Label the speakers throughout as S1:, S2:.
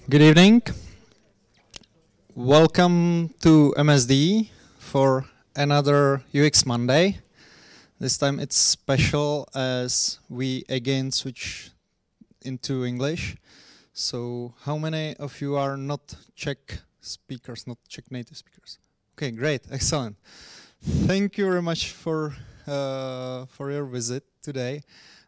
S1: Good evening. Welcome to MSD for another UX Monday. This time it's special as we again switch into English. So how many of you are not Czech speakers, not Czech native speakers? Okay, great, excellent. Thank you very much for your visit today.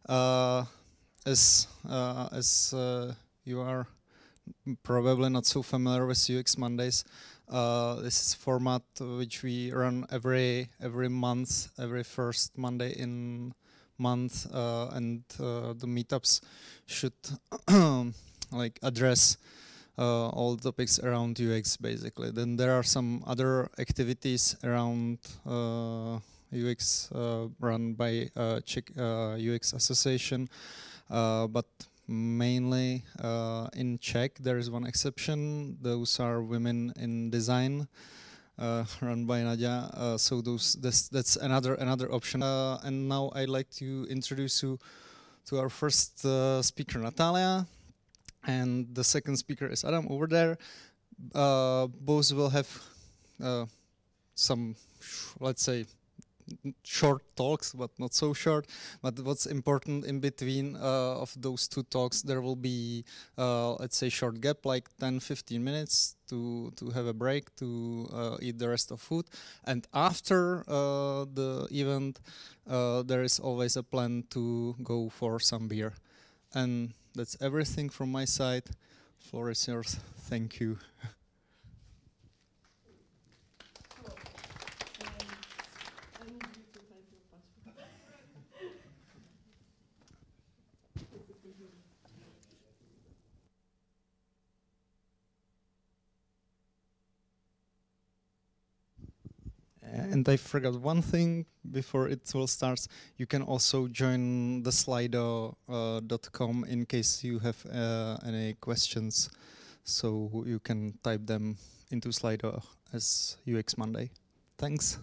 S1: As you are probably not so familiar with UX Mondays. This is a format which we run every month, every first Monday in month, and the meetups should like address all topics around UX basically. Then there are some other activities around UX run by Czech UX Association, but mainly in Czech. There is one exception. Those are women in design, run by Nadia. So that's another option. And now I'd like to introduce you to our first speaker, Natalia, and the second speaker is Adam over there. Both will have some, let's say, short talks, but not so short. But what's important in between of those two talks, there will be, let's say, short gap, like 10-15 minutes to have a break, to eat the rest of food. And after the event, there is always a plan to go for some beer. And that's everything from my side. Floor is yours. Thank you. And I forgot one thing before it will start. You can also join the slido.com in case you have any questions. So you can type them into Slido as UX Monday. Thanks.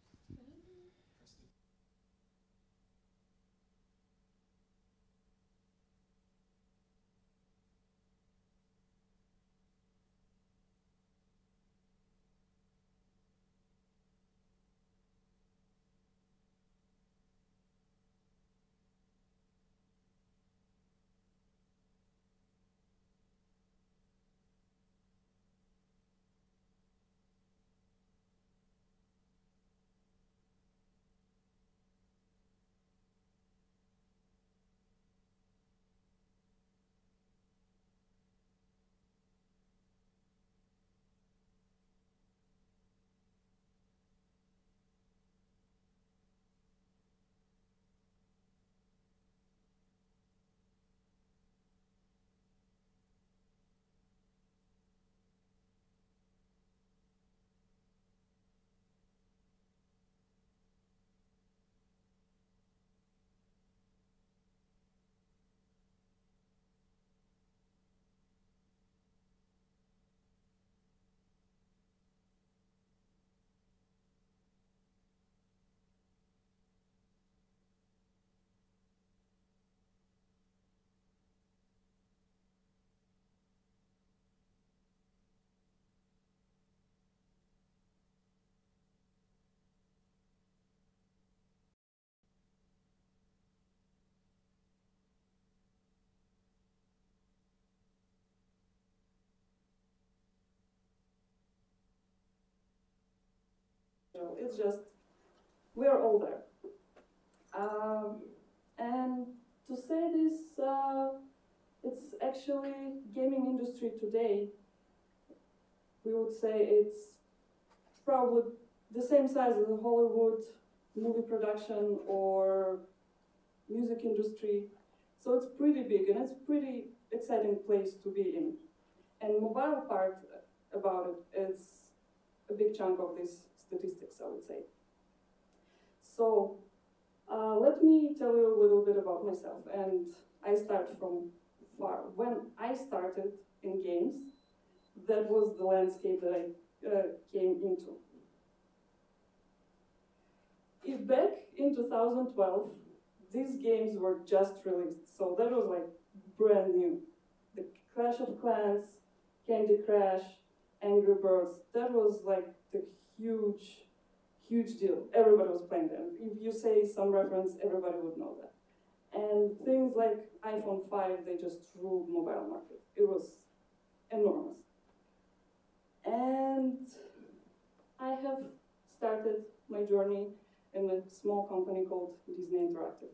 S2: It's just, we're older. And to say this, it's actually gaming industry today. We would say it's probably the same size as the Hollywood movie production or music industry. So it's pretty big and it's pretty exciting place to be in. And mobile part about it is a big chunk of these statistics, I would say. So let me tell you a little bit about myself. And I start from far. When I started in games, that was the landscape that I came into. If back in 2012, these games were just released, so that was like brand new. The Clash of Clans, Candy Crush, Angry Birds. That was like the huge deal. Everybody was playing them. If you say some reference, everybody would know that. And things like iPhone 5, they just ruled mobile market. It was enormous. And I have started my journey in a small company called Disney Interactive.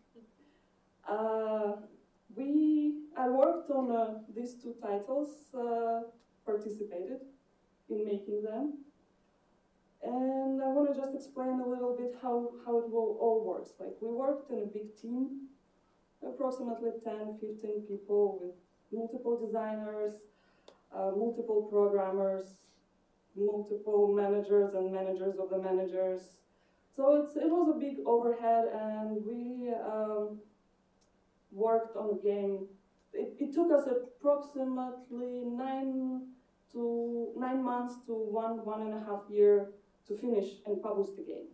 S2: I worked on these two titles, participated in making them. And I want to just explain a little bit how it all works. Like, we worked in a big team, approximately 10, 15 people with multiple designers, multiple programmers, multiple managers and managers of the managers. So it was a big overhead, and we worked on a game. It took us approximately 9 months to 1.5 years to finish and publish the game.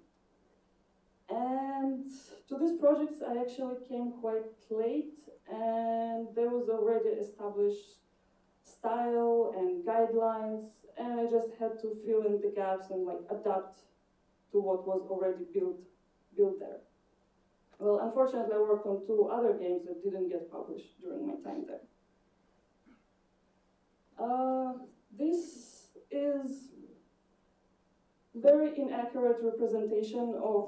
S2: And to these projects I actually came quite late, and there was already established style and guidelines, and I just had to fill in the gaps and like adapt to what was already built there. Well, unfortunately I worked on 2 other games that didn't get published during my time there. This is very inaccurate representation of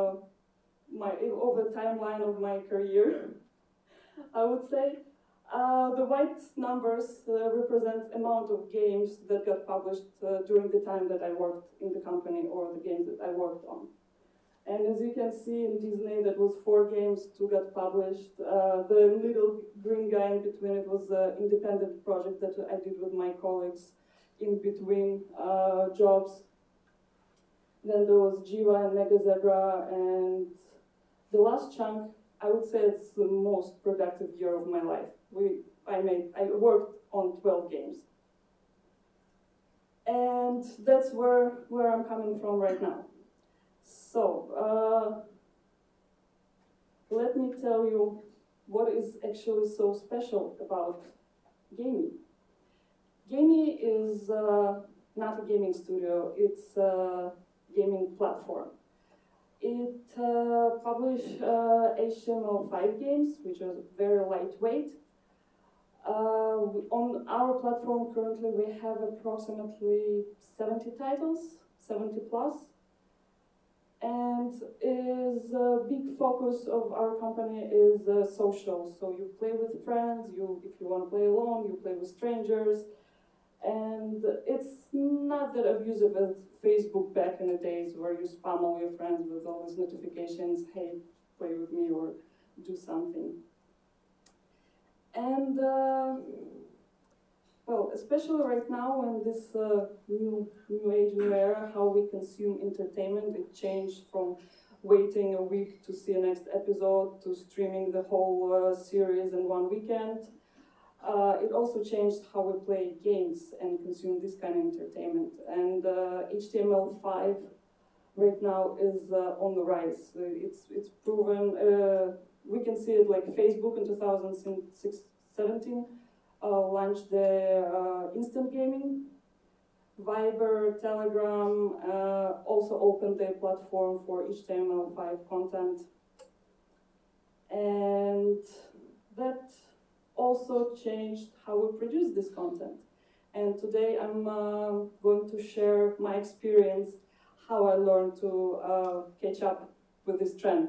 S2: the timeline of my career, I would say. The white numbers represent amount of games that got published during the time that I worked in the company, or the games that I worked on. And as you can see in Disney, that was 4 games, 2 got published. The little green guy in between, it was an independent project that I did with my colleagues in between jobs. Then there was Jiva and Mega Zebra, and the last chunk, I would say it's the most productive year of my life. I worked on 12 games. And that's where I'm coming from right now. So, let me tell you what is actually so special about Gamee. Gamee is not a gaming studio, it's a gaming platform. It publishes HTML5 games, which are very lightweight. On our platform currently we have approximately 70 titles, 70 plus. And is a big focus of our company is social. So you play with friends, if you want to play alone, you play with strangers. And it's not that abusive as Facebook back in the days where you spam all your friends with all these notifications, hey, play with me or do something. And well, especially right now in this new age, new era, how we consume entertainment, it changed from waiting a week to see a next episode to streaming the whole series in one weekend. It also changed how we play games and consume this kind of entertainment. And HTML5 right now is on the rise. It's proven. We can see it like Facebook in 2017 launched the instant gaming. Viber, Telegram also opened their platform for HTML5 content. And that also changed how we produce this content. And today I'm going to share my experience, how I learned to catch up with this trend.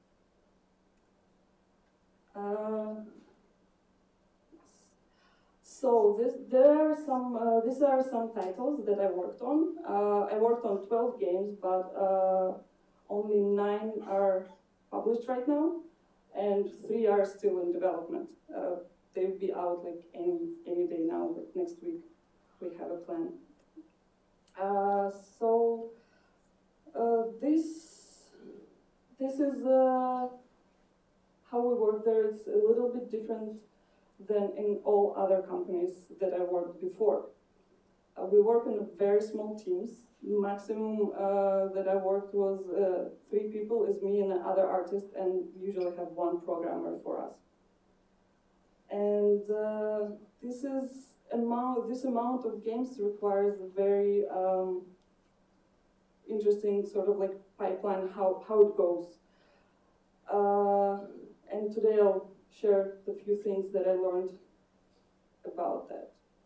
S2: So these are some titles that I worked on. I worked on 12 games, but only 9 are published right now, and 3 are still in development. They'll be out like any day now, like next week. We have a plan. This is how we work there. It's a little bit different than in all other companies that I worked before. We work in very small teams. Maximum that I worked was 3 people, is me and another artist, and we usually have 1 programmer for us. And this is this amount of games requires a very interesting sort of like pipeline, how it goes. And today I'll share the few things that I learned about that.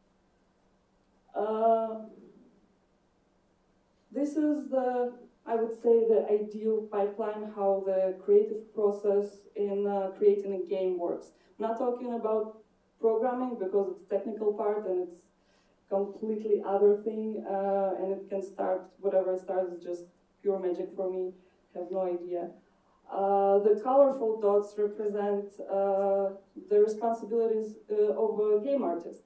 S2: This is I would say, the ideal pipeline, how the creative process in creating a game works. I'm not talking about programming because it's technical part and it's completely other thing, and it can start, whatever it starts is just pure magic for me, have no idea. The colorful dots represent the responsibilities of a game artist.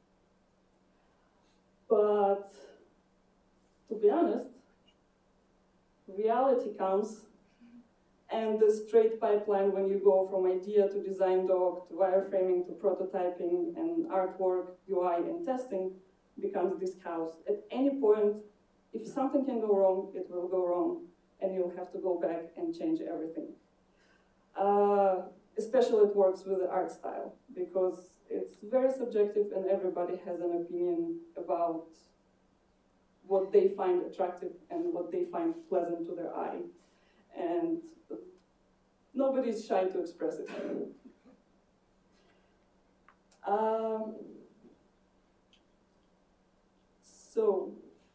S2: But to be honest, reality comes, and the straight pipeline when you go from idea to design doc, to wireframing, to prototyping, and artwork, UI, and testing becomes this chaos. At any point, if something can go wrong, it will go wrong, and you'll have to go back and change everything. Especially it works with the art style, because it's very subjective and everybody has an opinion about what they find attractive and what they find pleasant to their eye. And nobody's shy to express it. So,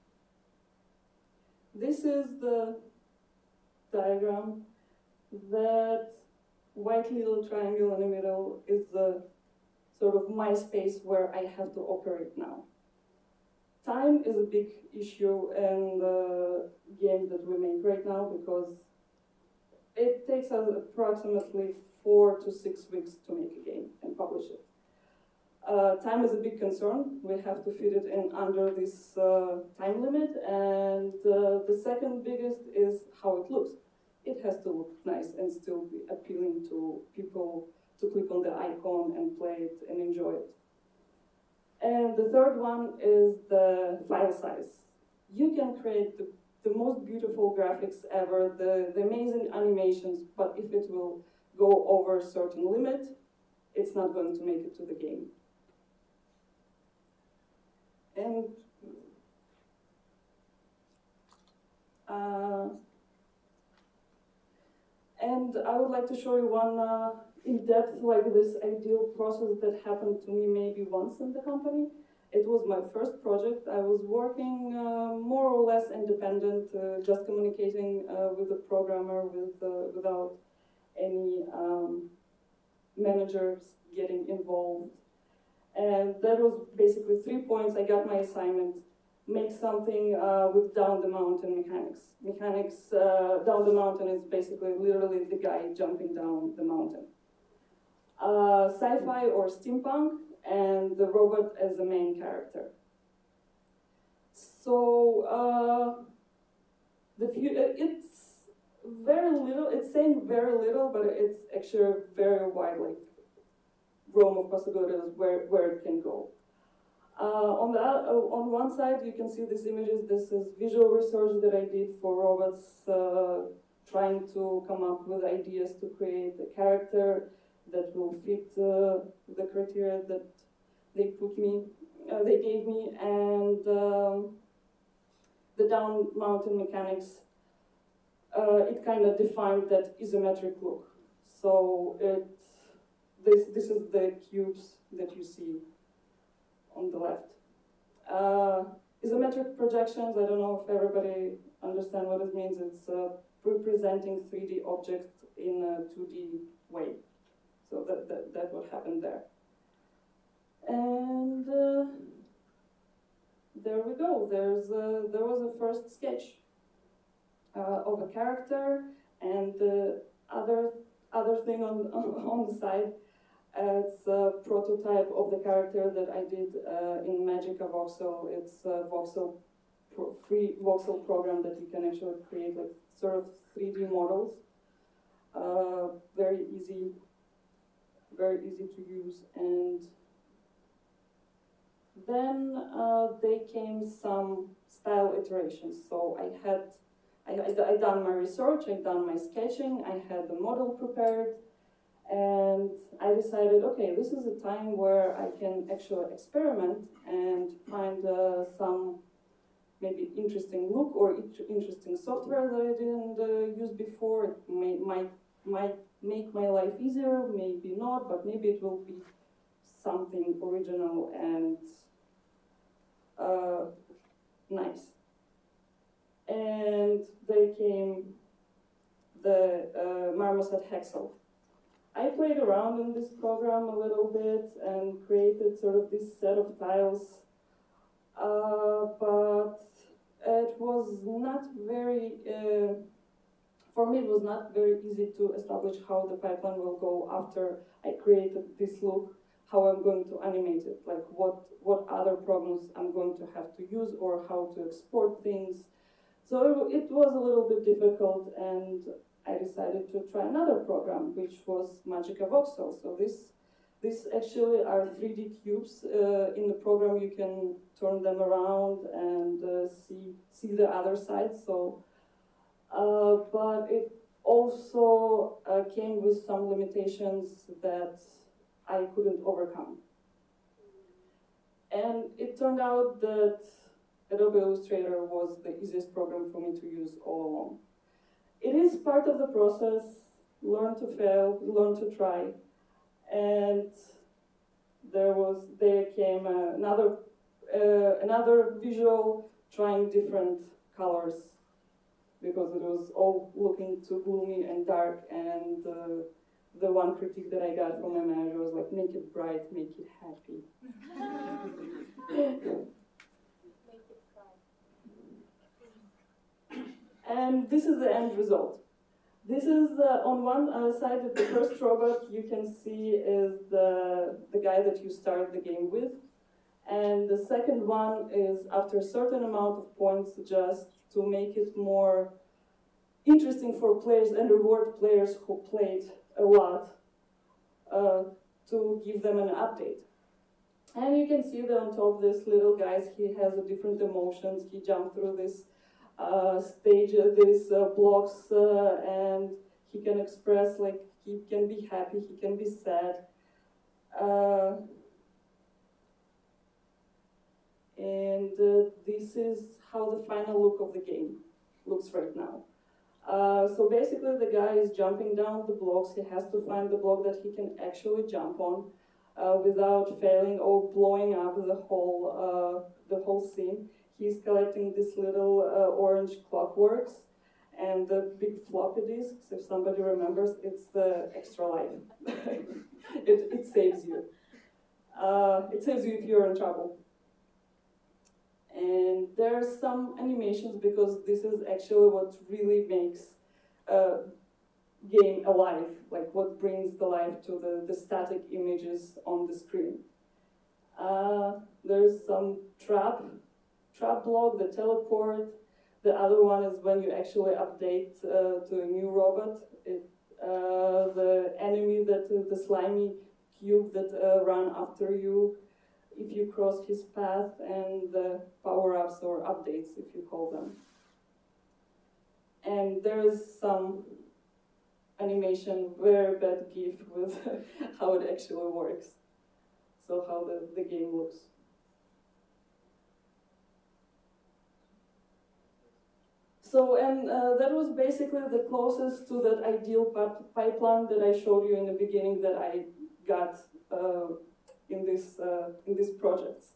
S2: this is the diagram. That white little triangle in the middle is the sort of my space where I have to operate now. Time is a big issue in the games that we make right now because it takes us approximately 4 to 6 weeks to make a game and publish it. Time is a big concern. We have to fit it in under this time limit, and the second biggest is how it looks. It has to look nice and still be appealing to people to click on the icon and play it and enjoy it. And the third one is the file size. You can create the most beautiful graphics ever, the amazing animations, but if it will go over a certain limit, it's not going to make it to the game. And I would like to show you one in-depth, like this ideal process that happened to me maybe once in the company. It was my first project. I was working more or less independent, just communicating with the programmer without any managers getting involved. And that was basically 3 points. I got my assignment. Make something with down the mountain mechanics. Down the mountain is basically literally the guy jumping down the mountain. Sci-fi or steampunk, and the robot as the main character. So it's very little. It's saying very little, but it's actually a very wide realm of possibilities where it can go. On one side, you can see these images. This is visual research that I did for robots, trying to come up with ideas to create a character that will fit the criteria that they gave me, and the down mountain mechanics. It kind of defined that isometric look. So this is the cubes that you see on the left. Isometric projections, I don't know if everybody understands what it means. It's representing 3D objects in a 2D way. So that what happened there. And there we go. There was a first sketch of a character, and the other thing on the side. It's a prototype of the character that I did in Magica Voxel. It's a free voxel program that you can actually create like sort of 3D models. Very easy to use. And then they came some style iterations. So I done my research, I done my sketching, I had the model prepared. And I decided, okay, this is a time where I can actually experiment and find some maybe interesting look or interesting software that I didn't use before. It might make my life easier, maybe not, but maybe it will be something original and nice. And there came the Marmoset Hexel. I played around in this program a little bit and created sort of this set of tiles, but it was not very, for me it was not very easy to establish how the pipeline will go after I created this look, how I'm going to animate it, like what other programs I'm going to have to use or how to export things. So it was a little bit difficult, and I decided to try another program, which was Magica Voxel. So this actually are 3D cubes. In the program, you can turn them around and see the other side. So, but it also came with some limitations that I couldn't overcome. And it turned out that Adobe Illustrator was the easiest program for me to use all along. It is part of the process, learn to fail, learn to try. And there came another visual trying different colors, because it was all looking too gloomy and dark, and the one critique that I got from my manager was like, make it bright, make it happy. And this is the end result. This is on one side, the first robot you can see is the guy that you start the game with. And the second one is after a certain amount of points, just to make it more interesting for players and reward players who played a lot, to give them an update. And you can see that on top, this little guy, he has different emotions. He jumped through this stage, these blocks, and he can express, like, he can be happy, he can be sad. And this is how the final look of the game looks right now. So basically the guy is jumping down the blocks. He has to find the block that he can actually jump on without failing or blowing up the whole scene. He's collecting this little orange clockworks and the big floppy disks. If somebody remembers, it's the extra life. It saves you. It saves you if you're in trouble. And there are some animations, because this is actually what really makes a game alive, like what brings the life to the static images on the screen. There's some trap block, the teleport. The other one is when you actually update to a new robot. The enemy, the slimy cube that run after you if you cross his path, and the power-ups or updates, if you call them. And there is some animation, very bad GIF with how it actually works. So how the game looks. So, and that was basically the closest to that ideal pipeline that I showed you in the beginning that I got in these projects.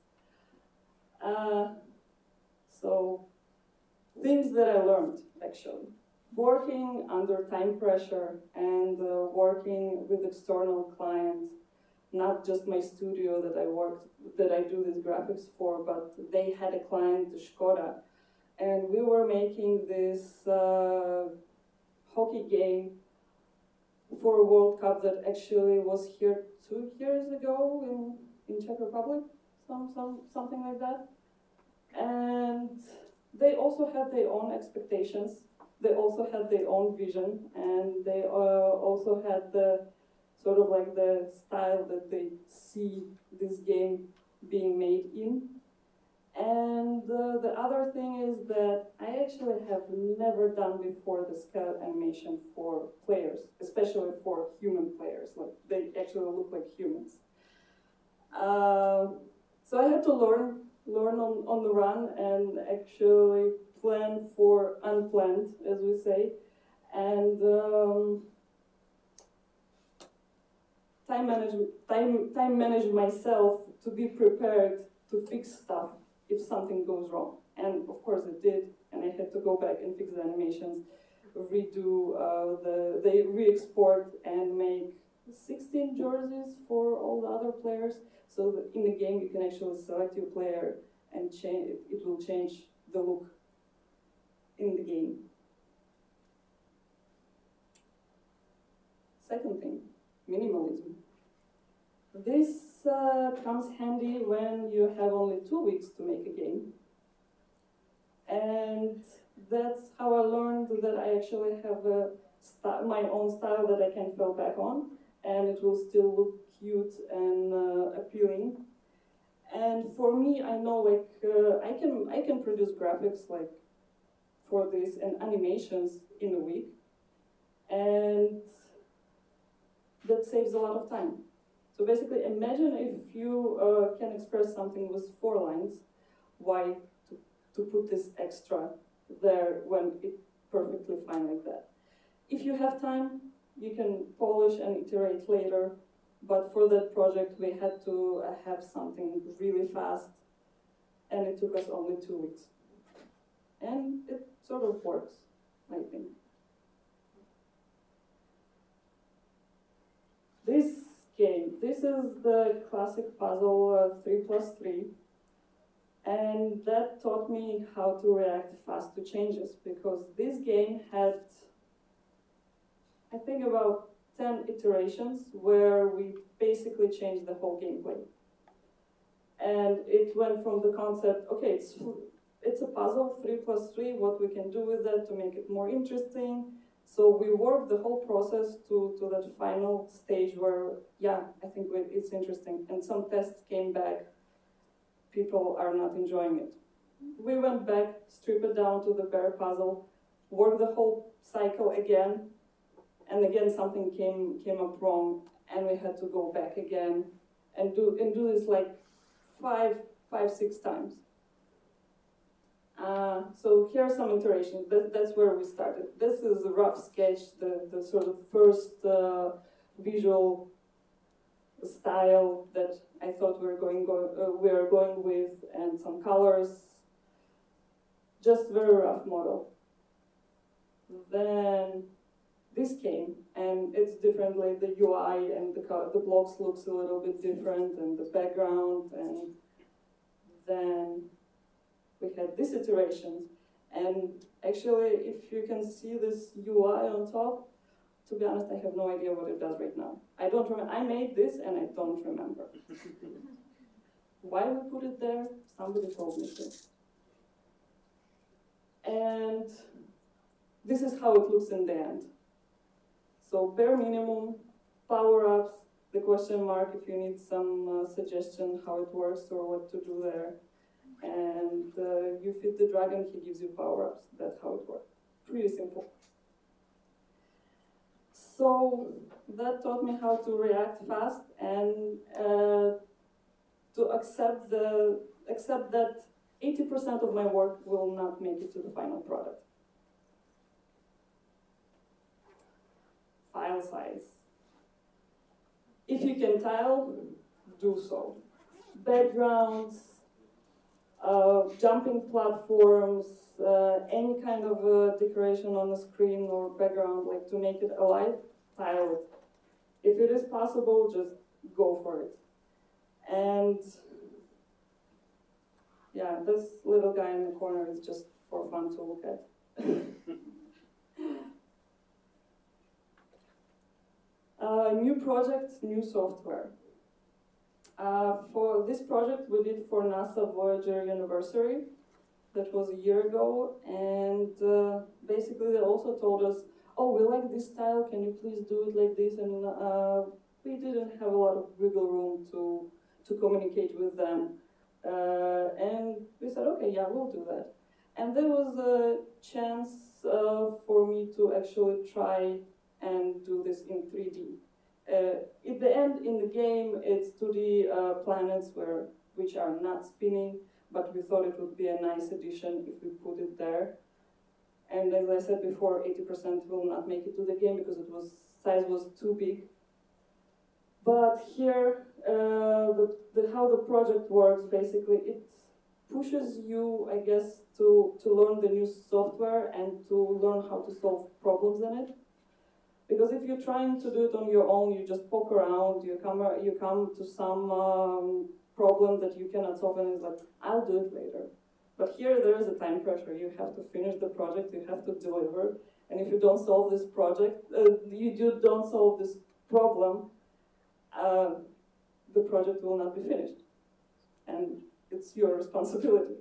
S2: So, things that I learned, actually. Working under time pressure and working with external clients, not just my studio that I do these graphics for, but they had a client, Skoda, and we were making this hockey game for a World Cup that actually was here 2 years ago in Czech Republic, something like that. And they also had their own expectations. They also had their own vision, and they also had the sort of like the style that they see this game being made in. And the other thing is that I actually have never done before the scale animation for players, especially for human players. players. Like, they actually look like humans. So I had to learn on the run and actually plan for unplanned, as we say, and time manage myself to be prepared to fix stuff if something goes wrong. And of course it did, and I had to go back and fix the animations, redo they re-export and make 16 jerseys for all the other players. So that in the game you can actually select your player and change it will change the look in the game. Second thing, minimalism. This comes handy when you have only 2 weeks to make a game. And that's how I learned that I actually have my own style that I can fall back on, and it will still look cute and appealing. And for me, I know like I can produce graphics like for this and animations in a week, and that saves a lot of time. So basically, imagine if you can express something with 4 lines, why to put this extra there when it's perfectly fine like that. If you have time, you can polish and iterate later, but for that project we had to have something really fast, and it took us only 2 weeks. And it sort of works, I think. This game, this is the classic puzzle 3+3. And that taught me how to react fast to changes, because this game had, I think, about 10 iterations where we basically changed the whole gameplay. And it went from the concept, okay, it's a puzzle, 3+3, what we can do with that to make it more interesting. So we worked the whole process to that final stage where, yeah, I think it's interesting. And some tests came back, people are not enjoying it. We went back, stripped it down to the bare puzzle, worked the whole cycle again, and again something came up wrong, and we had to go back again and do this like five, 6 times. So here are some iterations. That's where we started. This is a rough sketch, the sort of first visual style that I thought we were going with, and some colors. Just very rough model. Then this came, and it's different. Like the UI and the blocks looks a little bit different, and the background, and then we had these iterations. And actually, if you can see this UI on top, to be honest, I have no idea what it does right now. I don't remember. I made this and I don't remember. Why we put it there? Somebody told me to. And this is how it looks in the end. So bare minimum, power-ups, the question mark if you need some suggestion how it works or what to do there. And you feed the dragon, he gives you power-ups. That's how it works. Pretty simple. So that taught me how to react fast and to accept that 80% of my work will not make it to the final product. File size. If you can tile, do so. Backgrounds, jumping platforms, any kind of decoration on the screen or background, like to make it alive, tile it. If it is possible, just go for it. And yeah, this little guy in the corner is just for fun to look at. New project, new software. For this project, we did for NASA Voyager anniversary. That was a year ago, and basically they also told us, oh, we like this style, can you please do it like this? And we didn't have a lot of wiggle room to communicate with them. And we said, okay, yeah, we'll do that. And there was a chance for me to actually try and do this in 3D. At the end, in the game, it's 2D planets which are not spinning, but we thought it would be a nice addition if we put it there. And as I said before, 80% will not make it to the game because size was too big. But here, how the project works, basically, it pushes you, I guess, to learn the new software and to learn how to solve problems in it. Because if you're trying to do it on your own, you just poke around, you come to some problem that you cannot solve, and it's like, I'll do it later. But here there is a time pressure. You have to finish the project, you have to deliver, and if you don't solve this project, don't solve this problem, the project will not be finished, and it's your responsibility.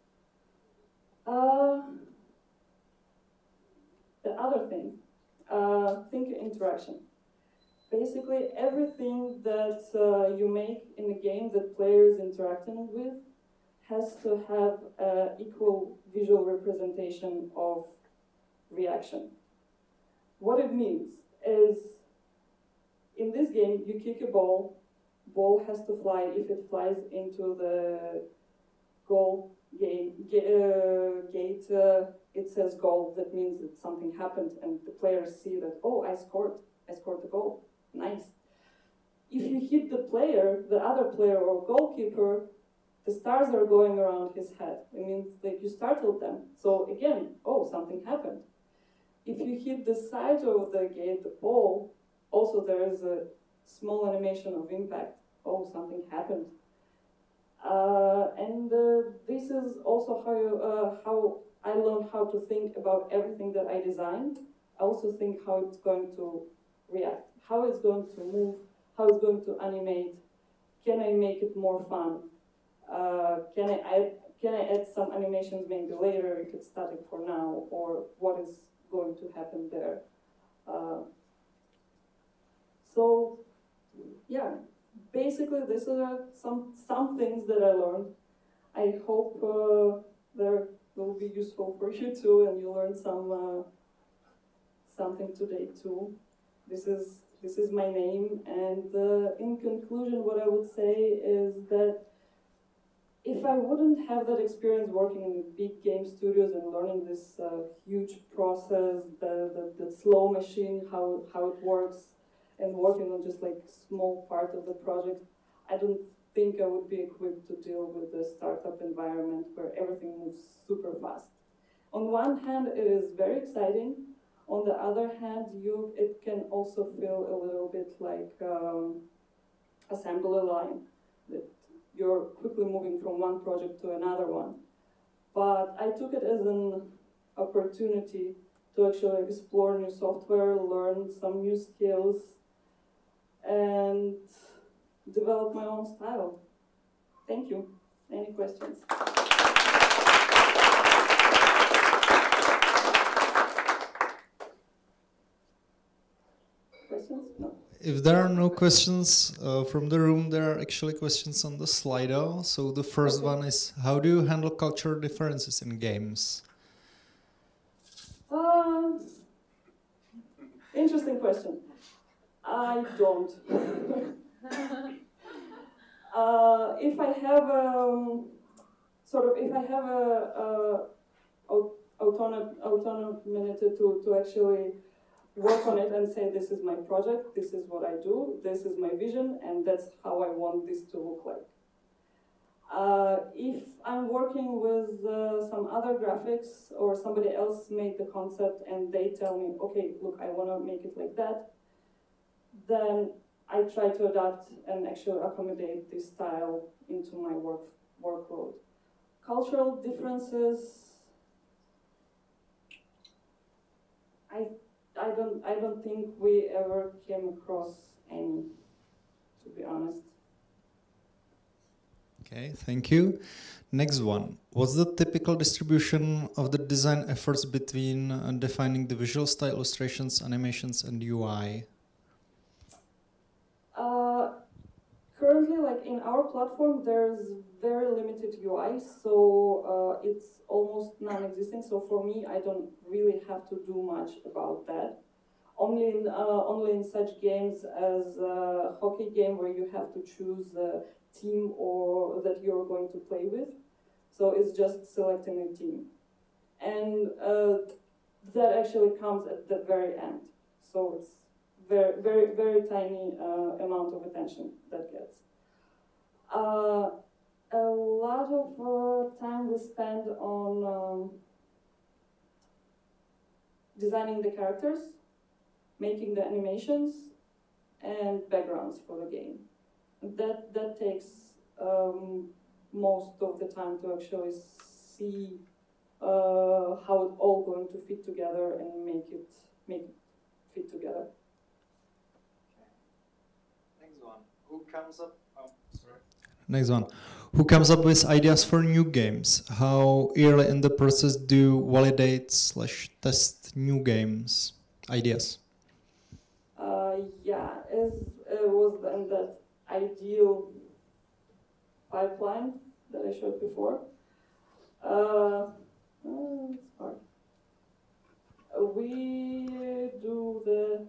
S2: The other thing. Think interaction. Basically, everything that you make in a game that players interacting with has to have equal visual representation of reaction. What it means is, in this game, you kick a ball has to fly. If it flies into the goal gate, it says goal. That means that something happened, and the players see that, oh, I scored the goal. Nice. If you hit the other player or goalkeeper, the stars are going around his head. It means that you startled them. So again, oh, something happened. If you hit the side of the gate, the ball, also there is a small animation of impact. Oh, something happened. This is also how I learned how to think about everything that I designed. I also think how it's going to react, how it's going to move, how it's going to animate. Can I make it more fun? Can I add some animations maybe later if it's static for now, or what is going to happen there? So, yeah, basically these are some things that I learned. I hope they will be useful for you too, and you learn something today too. This is my name, and in conclusion, what I would say is that if I wouldn't have that experience working in big game studios and learning this huge process, the slow machine, how it works, and working on just like small part of the project, I don't think I would be equipped to deal with the startup environment where everything moves super fast. On one hand, it is very exciting. On the other hand, it can also feel a little bit like assembly line, that you're quickly moving from one project to another one. But I took it as an opportunity to actually explore new software, learn some new skills, and develop my own style. Thank you. Any questions? Questions? No.
S1: If there are no questions from the room, there are actually questions on the Slido. So the first one is, how do you handle cultural differences in games?
S2: Interesting question. I don't. If I have autonomy to actually work on it and say, this is my project, this is what I do, this is my vision, and that's how I want this to look like. If I'm working with some other graphics or somebody else made the concept and they tell me, okay, look, I want to make it like that, then I try to adapt and actually accommodate this style into my workload. Cultural differences, I don't think we ever came across any, to be honest.
S1: Okay, thank you. Next one. What's the typical distribution of the design efforts between defining the visual style, illustrations, animations, and UI?
S2: Currently, like in our platform, there's very limited UI, so it's almost non-existing. So for me, I don't really have to do much about that. only in such games as a hockey game where you have to choose a team or that you're going to play with. So it's just selecting a team. And that actually comes at the very end. So it's very, very, very tiny amount of attention that gets. A lot of time we spend on designing the characters, making the animations, and backgrounds for the game. That takes most of the time to actually see how it's all going to fit together and make it fit together.
S1: Okay. Next one. Next one. Who comes up with ideas for new games? How early in the process do validate/test new games ideas?
S2: Yeah, as was in that ideal pipeline that I showed before. It's hard. We do the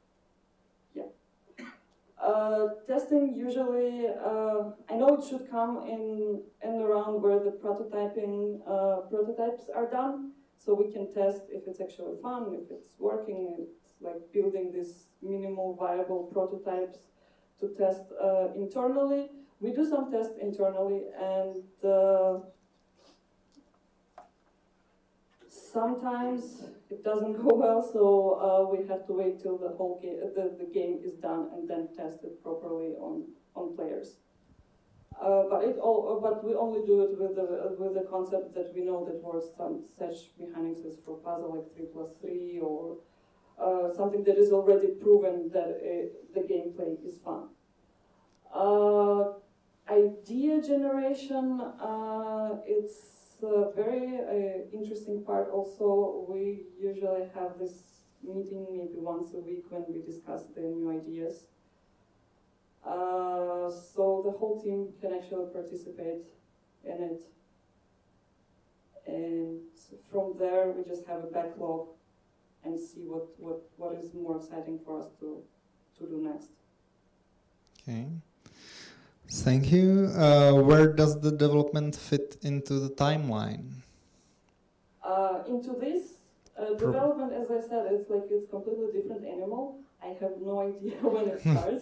S2: testing usually. I know it should come in around where the prototypes are done, so we can test if it's actually fun, if it's working. It's like building these minimal viable prototypes to test internally. We do some tests internally, and sometimes it doesn't go well, so we have to wait till the whole the game is done and then test it properly on players. But we only do it with the concept that we know that works, some such mechanics as for puzzle like 3+3 or something that is already proven that the gameplay is fun. Idea generation, it's a very interesting part also. We usually have this meeting maybe once a week when we discuss the new ideas. So the whole team can actually participate in it. And from there we just have a backlog and see what is more exciting for us to do next.
S1: Okay. Thank you. Where does the development fit into the timeline?
S2: Into this development, as I said, it's completely different animal. I have no idea when it starts.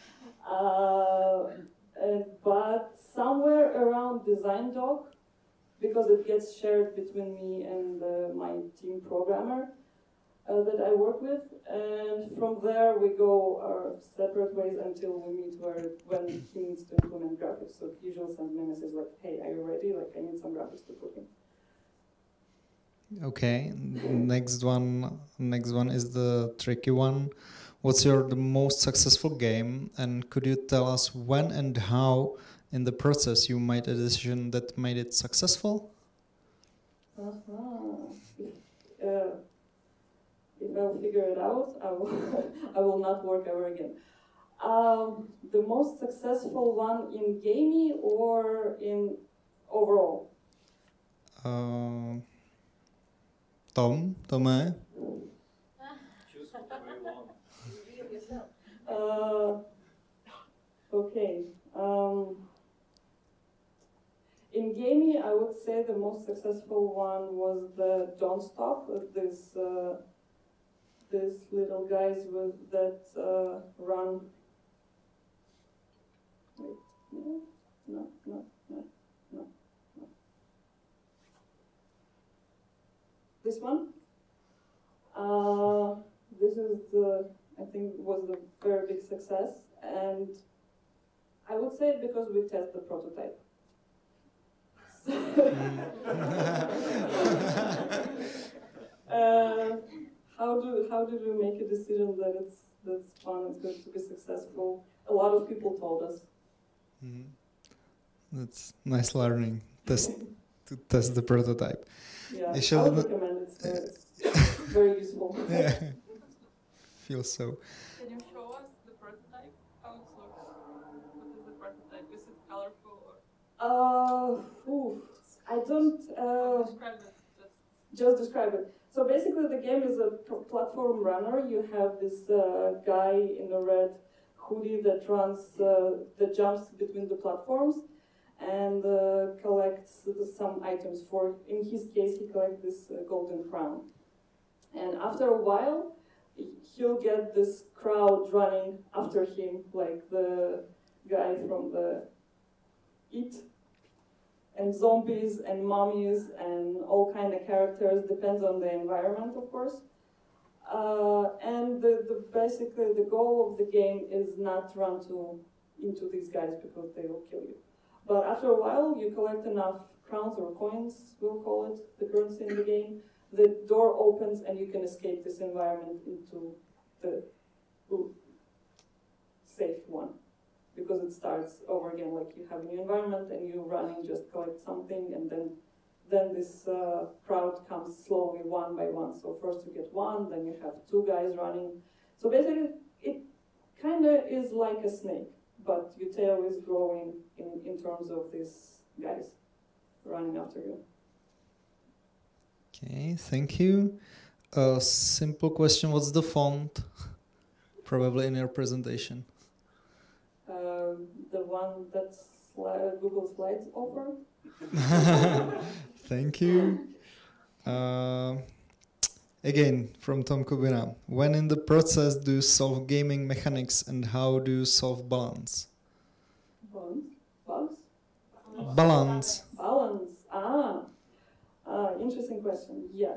S2: But somewhere around design doc, because it gets shared between me and my team programmer that I work with, and from there we go our separate ways until we meet when he needs to implement graphics. So he usually sends me a message like, "Hey, are you ready? Like, I need some graphics to put in."
S1: Okay. Next one is the tricky one. What's the most successful game, and could you tell us when and how in the process you made a decision that made it successful?
S2: If I'll figure it out, I will not work ever again. The most successful one in Gamee or in overall?
S1: Tome?
S3: Choose whatever you want.
S2: Okay. In Gamee, I would say the most successful one was the Don't Stop. These little guys that run. Wait, no. This one. This is I think was the very big success, and I would say it because we test the prototype. How did we make a decision that that's fun, it's going to be successful? A lot of people told us.
S1: Mm-hmm. That's nice learning. To test the prototype.
S2: Yeah, I would recommend it. It's very useful.
S1: Yeah, feel so.
S4: Can you show us the prototype? How it looks? What is the prototype? Is it colorful or?
S2: I don't.
S4: Describe it.
S2: Just describe it. So basically the game is a platform runner. You have this guy in a red hoodie that that jumps between the platforms and collects some items. In his case, he collects this golden crown. And after a while, he'll get this crowd running after him, like the guy from the It, and zombies and mummies and all kind of characters, depends on the environment, of course. And basically the goal of the game is not run into these guys because they will kill you. But after a while, you collect enough crowns or coins, we'll call it, the currency in the game, the door opens and you can escape this environment into the safe one. Because it starts over again, like you have a new environment and you running, just collect something, and then this crowd comes slowly one by one. So first you get one, then you have two guys running. So basically, it kind of is like a snake, but your tail is growing in terms of these guys running after you.
S1: Okay, thank you. A simple question, what's the font? Probably in your presentation.
S2: The one that Google Slides offer.
S1: Thank you. Again, from Tom Kubina. When in the process do you solve gaming mechanics and how do you solve balance?
S2: Bugs?
S1: Balance.
S2: Balance. Interesting question. Yes.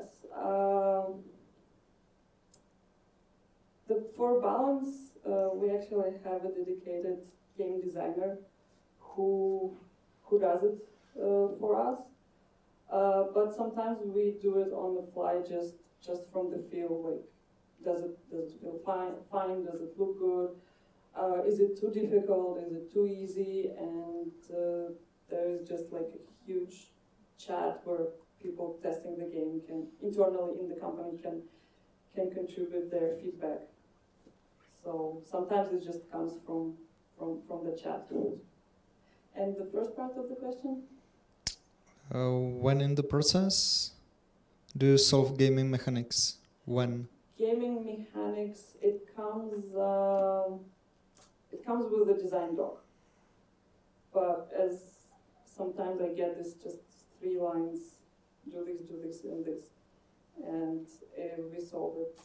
S2: For balance, we actually have a dedicated game designer who does it for us. But sometimes we do it on the fly, just from the feel. Like, does it feel fine? Does it look good? Is it too difficult? Is it too easy? And there is just like a huge chat where people testing the game can internally in the company can contribute their feedback. So sometimes it just comes from the chat. And the first part of the question?
S1: When in the process do you solve gaming mechanics? When?
S2: Gaming mechanics, it comes with the design doc. But as sometimes I get this just 3 lines, do this, and this. And we solve it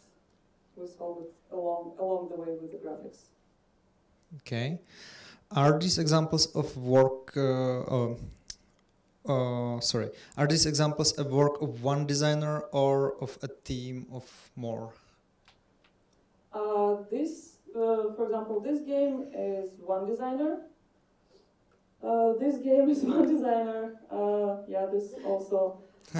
S2: along the way with the graphics.
S1: Okay. Are these examples of work? Are these examples a work of one designer or of a team of more?
S2: For example, this game is one designer. This game is one designer. This also.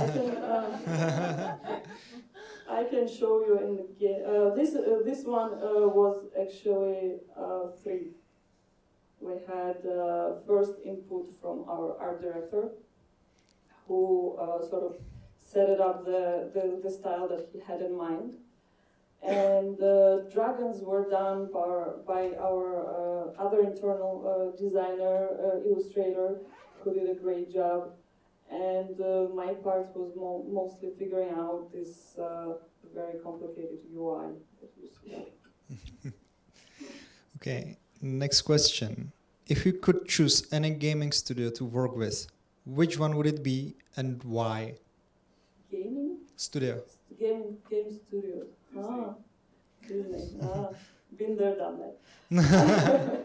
S2: I can show you in the game. This one was actually 3. We had first input from our art director, who sort of set it up the style that he had in mind. And the dragons were done by our other internal designer, illustrator, who did a great job. And my part was mostly figuring out this very complicated UI that you see.
S1: Okay, next question. If you could choose any gaming studio to work with, which one would it be and why?
S2: Gaming?
S1: Studio.
S2: Game studio. Disney. Been there, done that.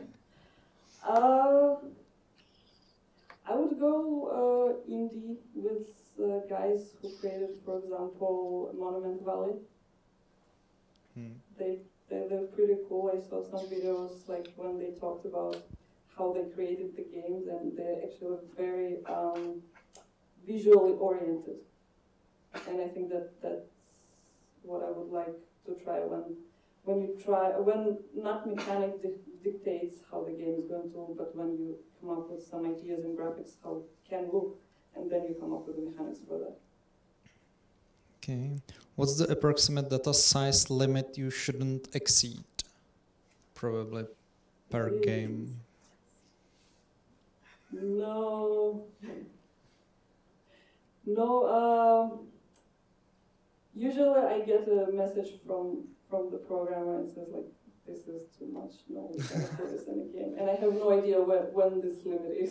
S2: I would go indie with guys who created, for example, Monument Valley. They're pretty cool. I saw some videos like when they talked about how they created the games, and they're actually very visually oriented. And I think that's what I would like to try when not mechanic dictates how the game is going to look, but when you come up with some ideas and graphics how it can look, and then you come up with the mechanics for that.
S1: Okay. What's the approximate data size limit you shouldn't exceed? Probably per game.
S2: No. Usually I get a message from the programmer and says like, this is too much, no, we cannot put this in a game. And I have no idea when this limit is.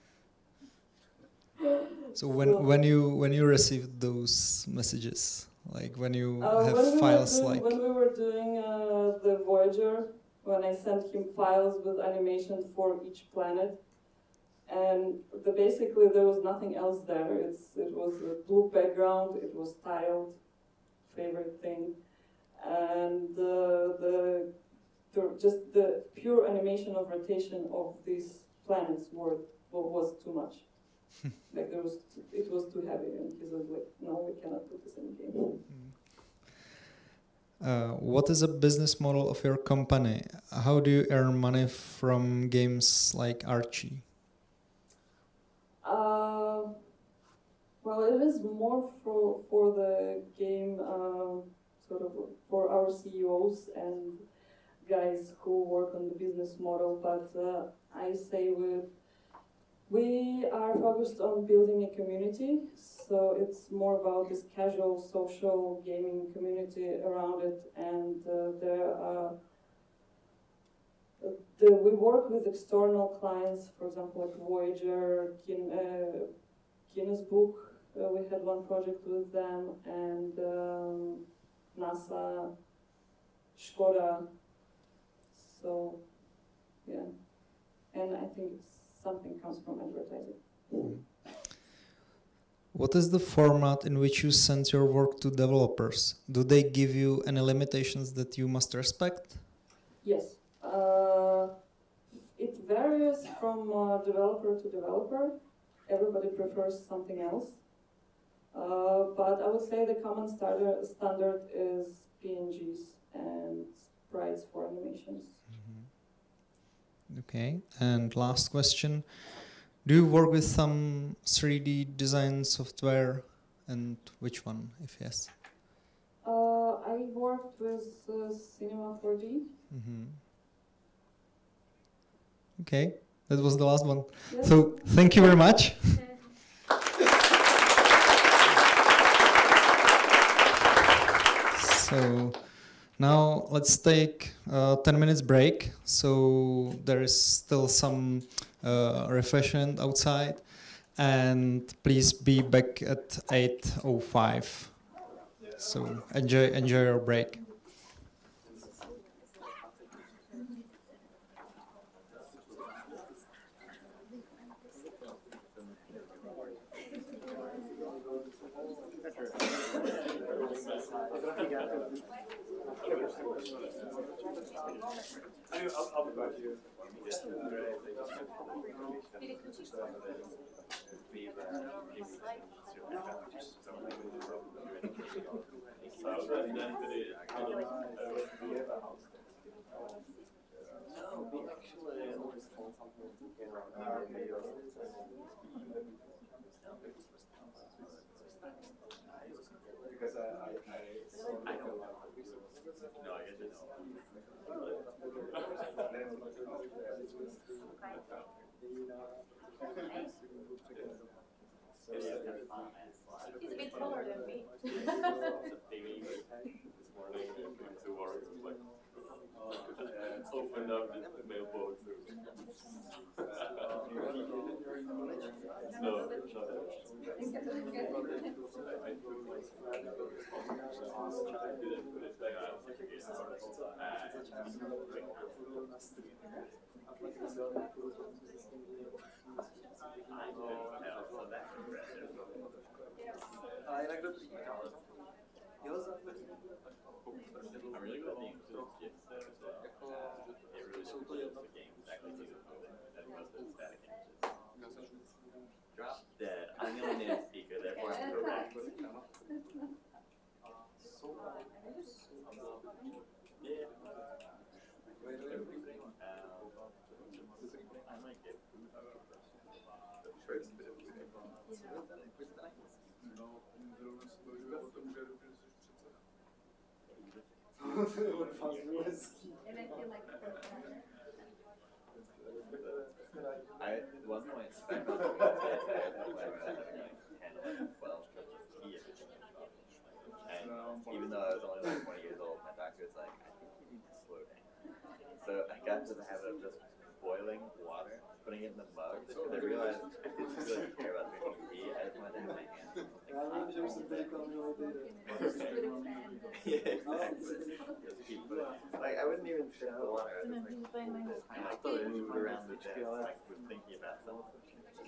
S1: So when you receive those messages, like when you have
S2: when
S1: files like...
S2: When we were doing the Voyager, when I sent him files with animation for each planet, and basically there was nothing else there. It was a blue background, it was tiled, favorite thing, and just the pure animation of rotation of these planets was too much. Like it was too heavy, and he was like, "No, we cannot put this in the game."
S1: What is a business model of your company? How do you earn money from games like Archie?
S2: Well, it is more for the game, sort of for our CEOs and guys who work on the business model. But I say we are focused on building a community, so it's more about this casual social gaming community around it, and we work with external clients, for example, like Voyager, Guinness Book. We had one project with them, and NASA, Skoda. So, yeah, and I think something comes from advertising.
S1: What is the format in which you send your work to developers? Do they give you any limitations that you must respect?
S2: Yes. It varies from developer to developer. Everybody prefers something else. But I would say the common standard is PNGs and sprites for animations.
S1: Okay, and last question. Do you work with some 3D design software, and which one, if yes?
S2: I worked with Cinema 4D.
S1: Okay, that was the last one.
S2: Yes.
S1: So, thank you very much. So, now let's take a 10 minutes break. So, there is still some refreshment outside. And please be back at 8:05. So, enjoy your break.
S3: He's a bit taller than me.
S5: Opened up the mailbox. I'm really good at being Drop dead. I'm the only native speaker, therefore I'm correct. Yeah. I might get food. The first bit of food.
S3: And I feel like
S5: At one point, spent 10, 12 years. And doctor was like, I think you need to slow down. So I got into the habit of just boiling water, putting it in the mug, because I realized I didn't really care about drinking tea. I just wanted to have my hands. Yeah, exactly. Just keep putting it. Like, I wouldn't even sip the water. I was just like, kind of like move around the desk, like, was thinking about something.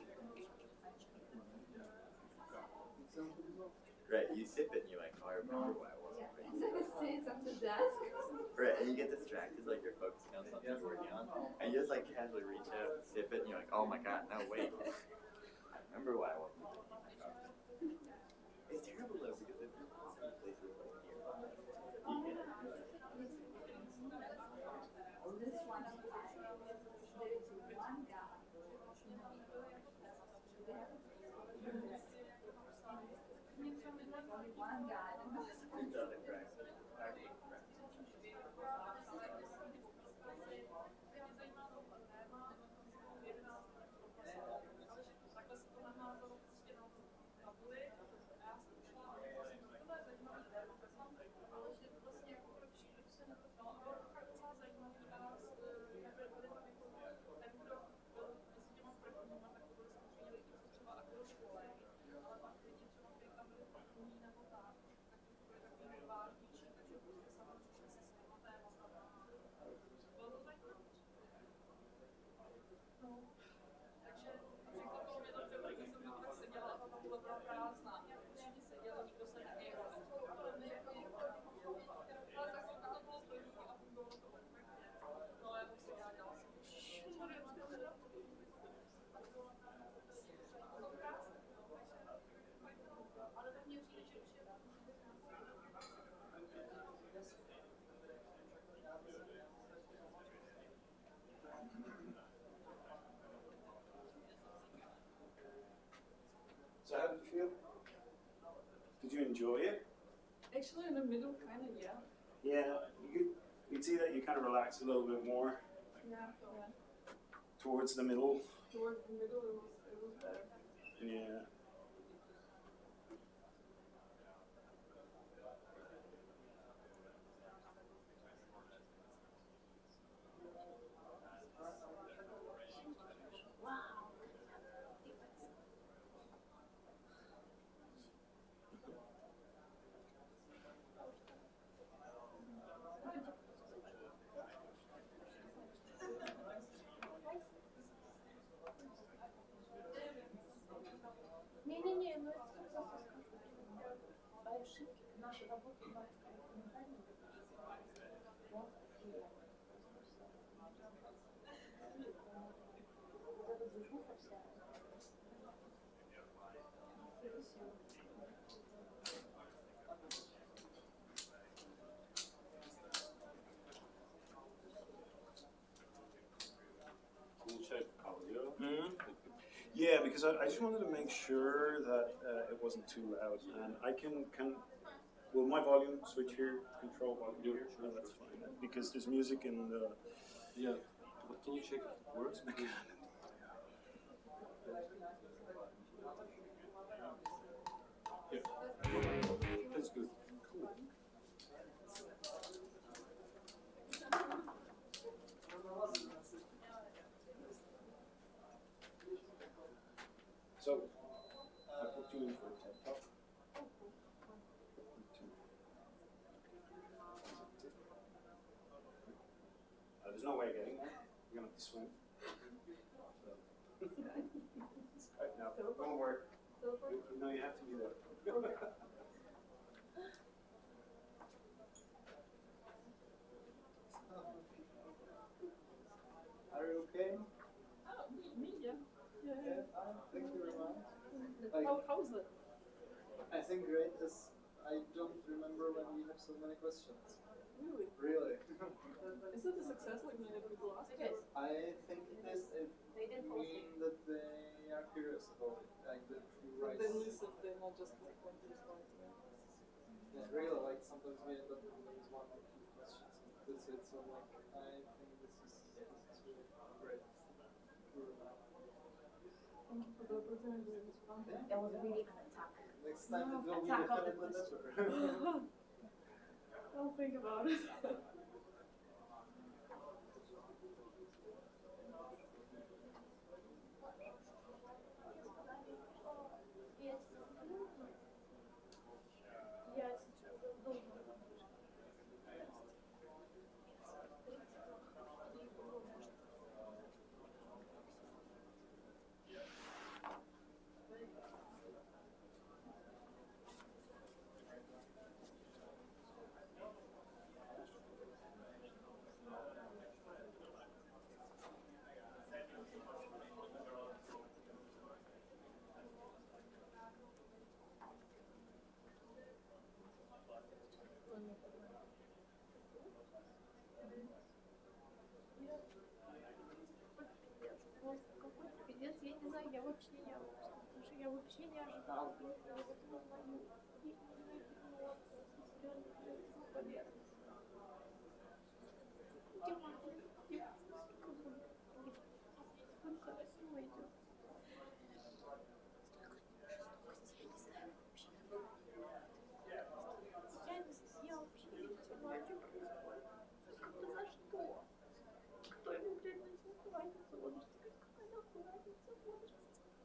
S5: Right, you sip it and you're like, oh, I remember why I wasn't drinking.
S3: Sits on the desk.
S5: Right, and you get distracted, like you're focusing on something you're working on, and you just like casually reach out, sip it, and you're like, oh my god, no, wait. I remember why I wasn't drinking my coffee. It's terrible though, because if you're walking places like nearby, you get it.
S3: This one of mine, there is one guy. Only one guy.
S5: It doesn't crack.
S6: So how did you feel? Did you enjoy it?
S4: Actually, in the middle, kind of, yeah.
S6: Yeah, you'd see that you kind of relax a little bit more
S4: Yeah.
S6: towards the middle.
S4: Towards the middle, it was better.
S6: Yeah.
S3: Не-не-не, ну это просто ошибки нашей работы на комментарии. Вот эта движуха вся.
S6: Can you check audio? Yeah, because I just wanted to make sure that it wasn't too loud, and I can will my volume switch here, control volume here? No, that's fine, because there's music in the...
S7: Yeah, but can you check if it works?
S6: I can.
S7: Yeah, that's good. Cool.
S6: So, I put you in for a TED Talk. There's no way of getting there. You're going to have to swim. Right now, don't worry. No, you have to be there.
S1: Are you okay?
S4: Oh, me, yeah.
S1: Yeah, thank you very much.
S4: How's it?
S1: I think great is I don't remember when we have so many questions.
S4: Really?
S1: Really?
S4: Is it a success like many people ask? It is.
S1: I think it is. It
S3: They didn't fall asleep.
S1: mean that they are curious about it, like the true
S4: They
S1: rights.
S4: listen, they're not just like want to respond to me.
S1: Yeah, really, like sometimes we end up with one or two questions. And that's it. So like, I think this is really great.
S4: Thank you for the opportunity to respond.
S3: That was really an attack.
S1: Next time it will be
S3: Attack of the
S1: definitely better.
S2: I'll think about it.
S3: Я сейчас задумала. Просто какой-то пиздец, я не знаю, я вообще не ожидала, потому что я вообще не ожидала, блин, что я вот узнаю. И эмоции, серьезно, победа. Дима, Дима, сколько всего идет. Я вообще не понимаю, что происходит. Как-то за что? Кто ему, блядь, начал хватиться возраст? Какая нахуй разница в возрасте?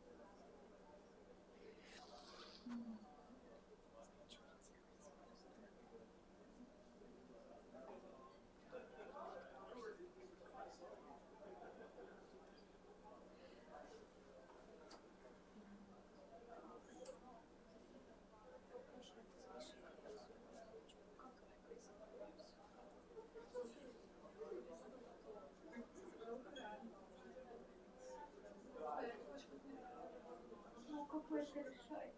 S3: Ну, какой это решает?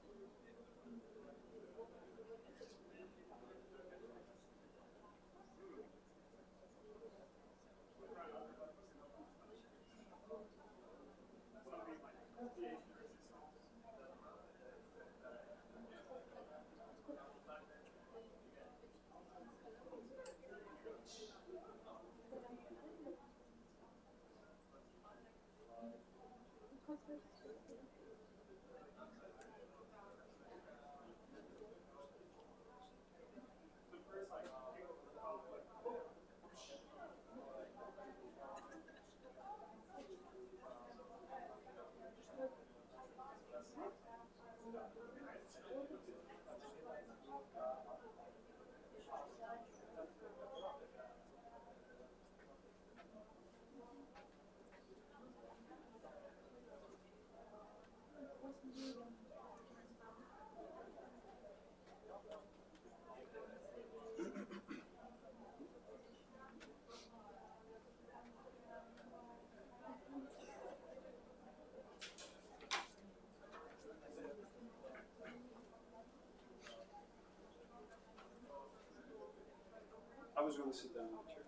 S6: I was going to sit down in the chair.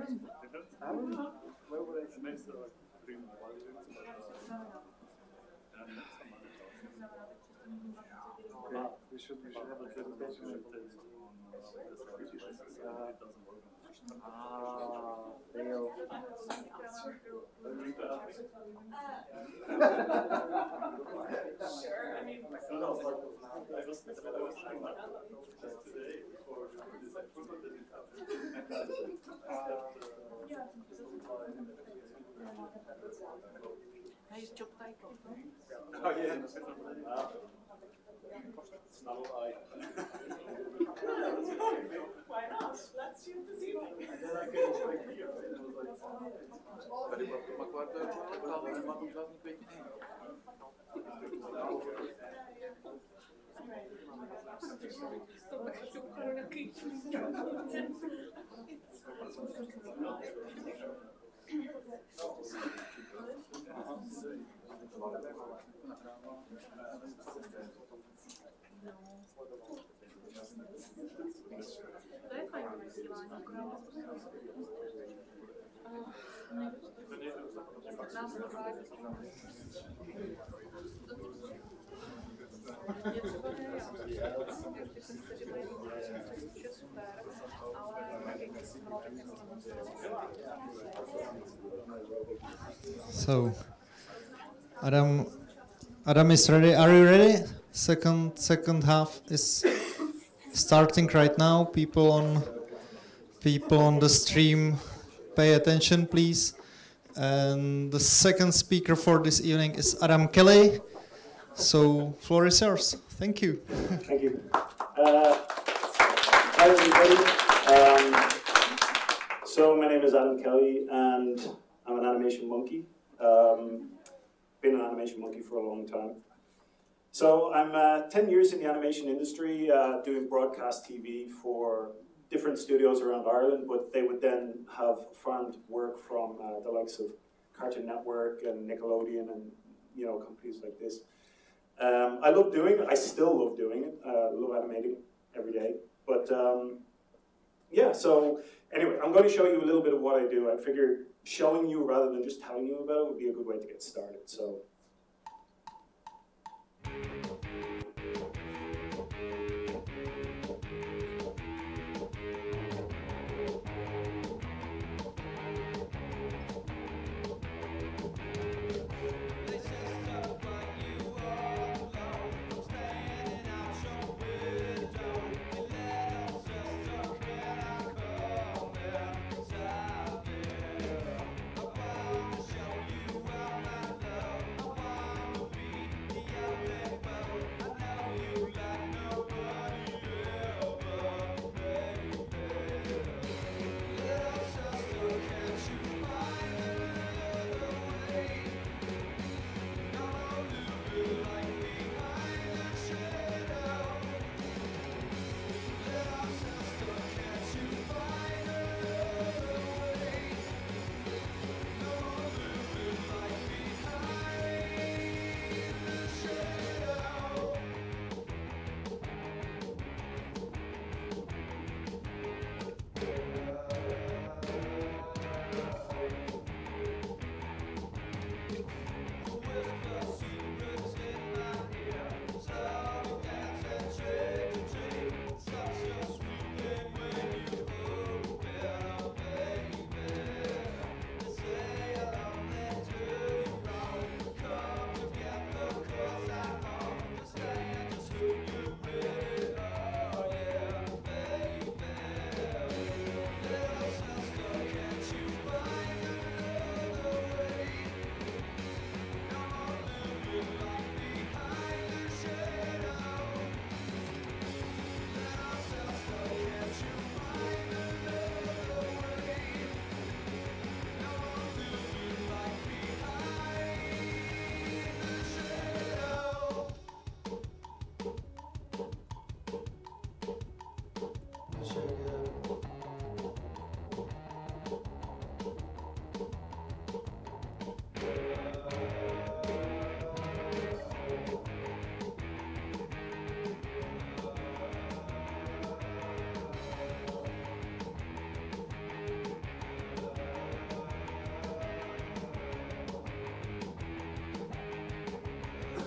S6: We should have a presentation like this.
S4: Sure, I mean,
S3: Nice job title.
S6: Oh yeah. Snuggle eye.
S4: why not? Let's shoot this evening.
S7: Ma guarda il Natale, ma non già mi
S3: To je fajn vysílání, akorát nás dovádí. Je třeba ne já. Když jsem se říkala, že je super, ale jak jsem byla tak
S1: So, Adam is ready. Are you ready? Second half is starting right now. People on the stream, pay attention, please. And the second speaker for this evening is Adam Kelly. So, floor is yours. Thank you.
S6: Thank you. Hi everybody. So my name is Adam Kelly, and I'm an animation monkey. Been an animation monkey for a long time. So I'm 10 years in the animation industry, doing broadcast TV for different studios around Ireland, but they would then have found work from the likes of Cartoon Network and Nickelodeon and companies like this. I love doing it. I still love doing it. I love animating every day. But yeah, so anyway, I'm going to show you a little bit of what I do. I figured showing you rather than just telling you about it would be a good way to get started. So.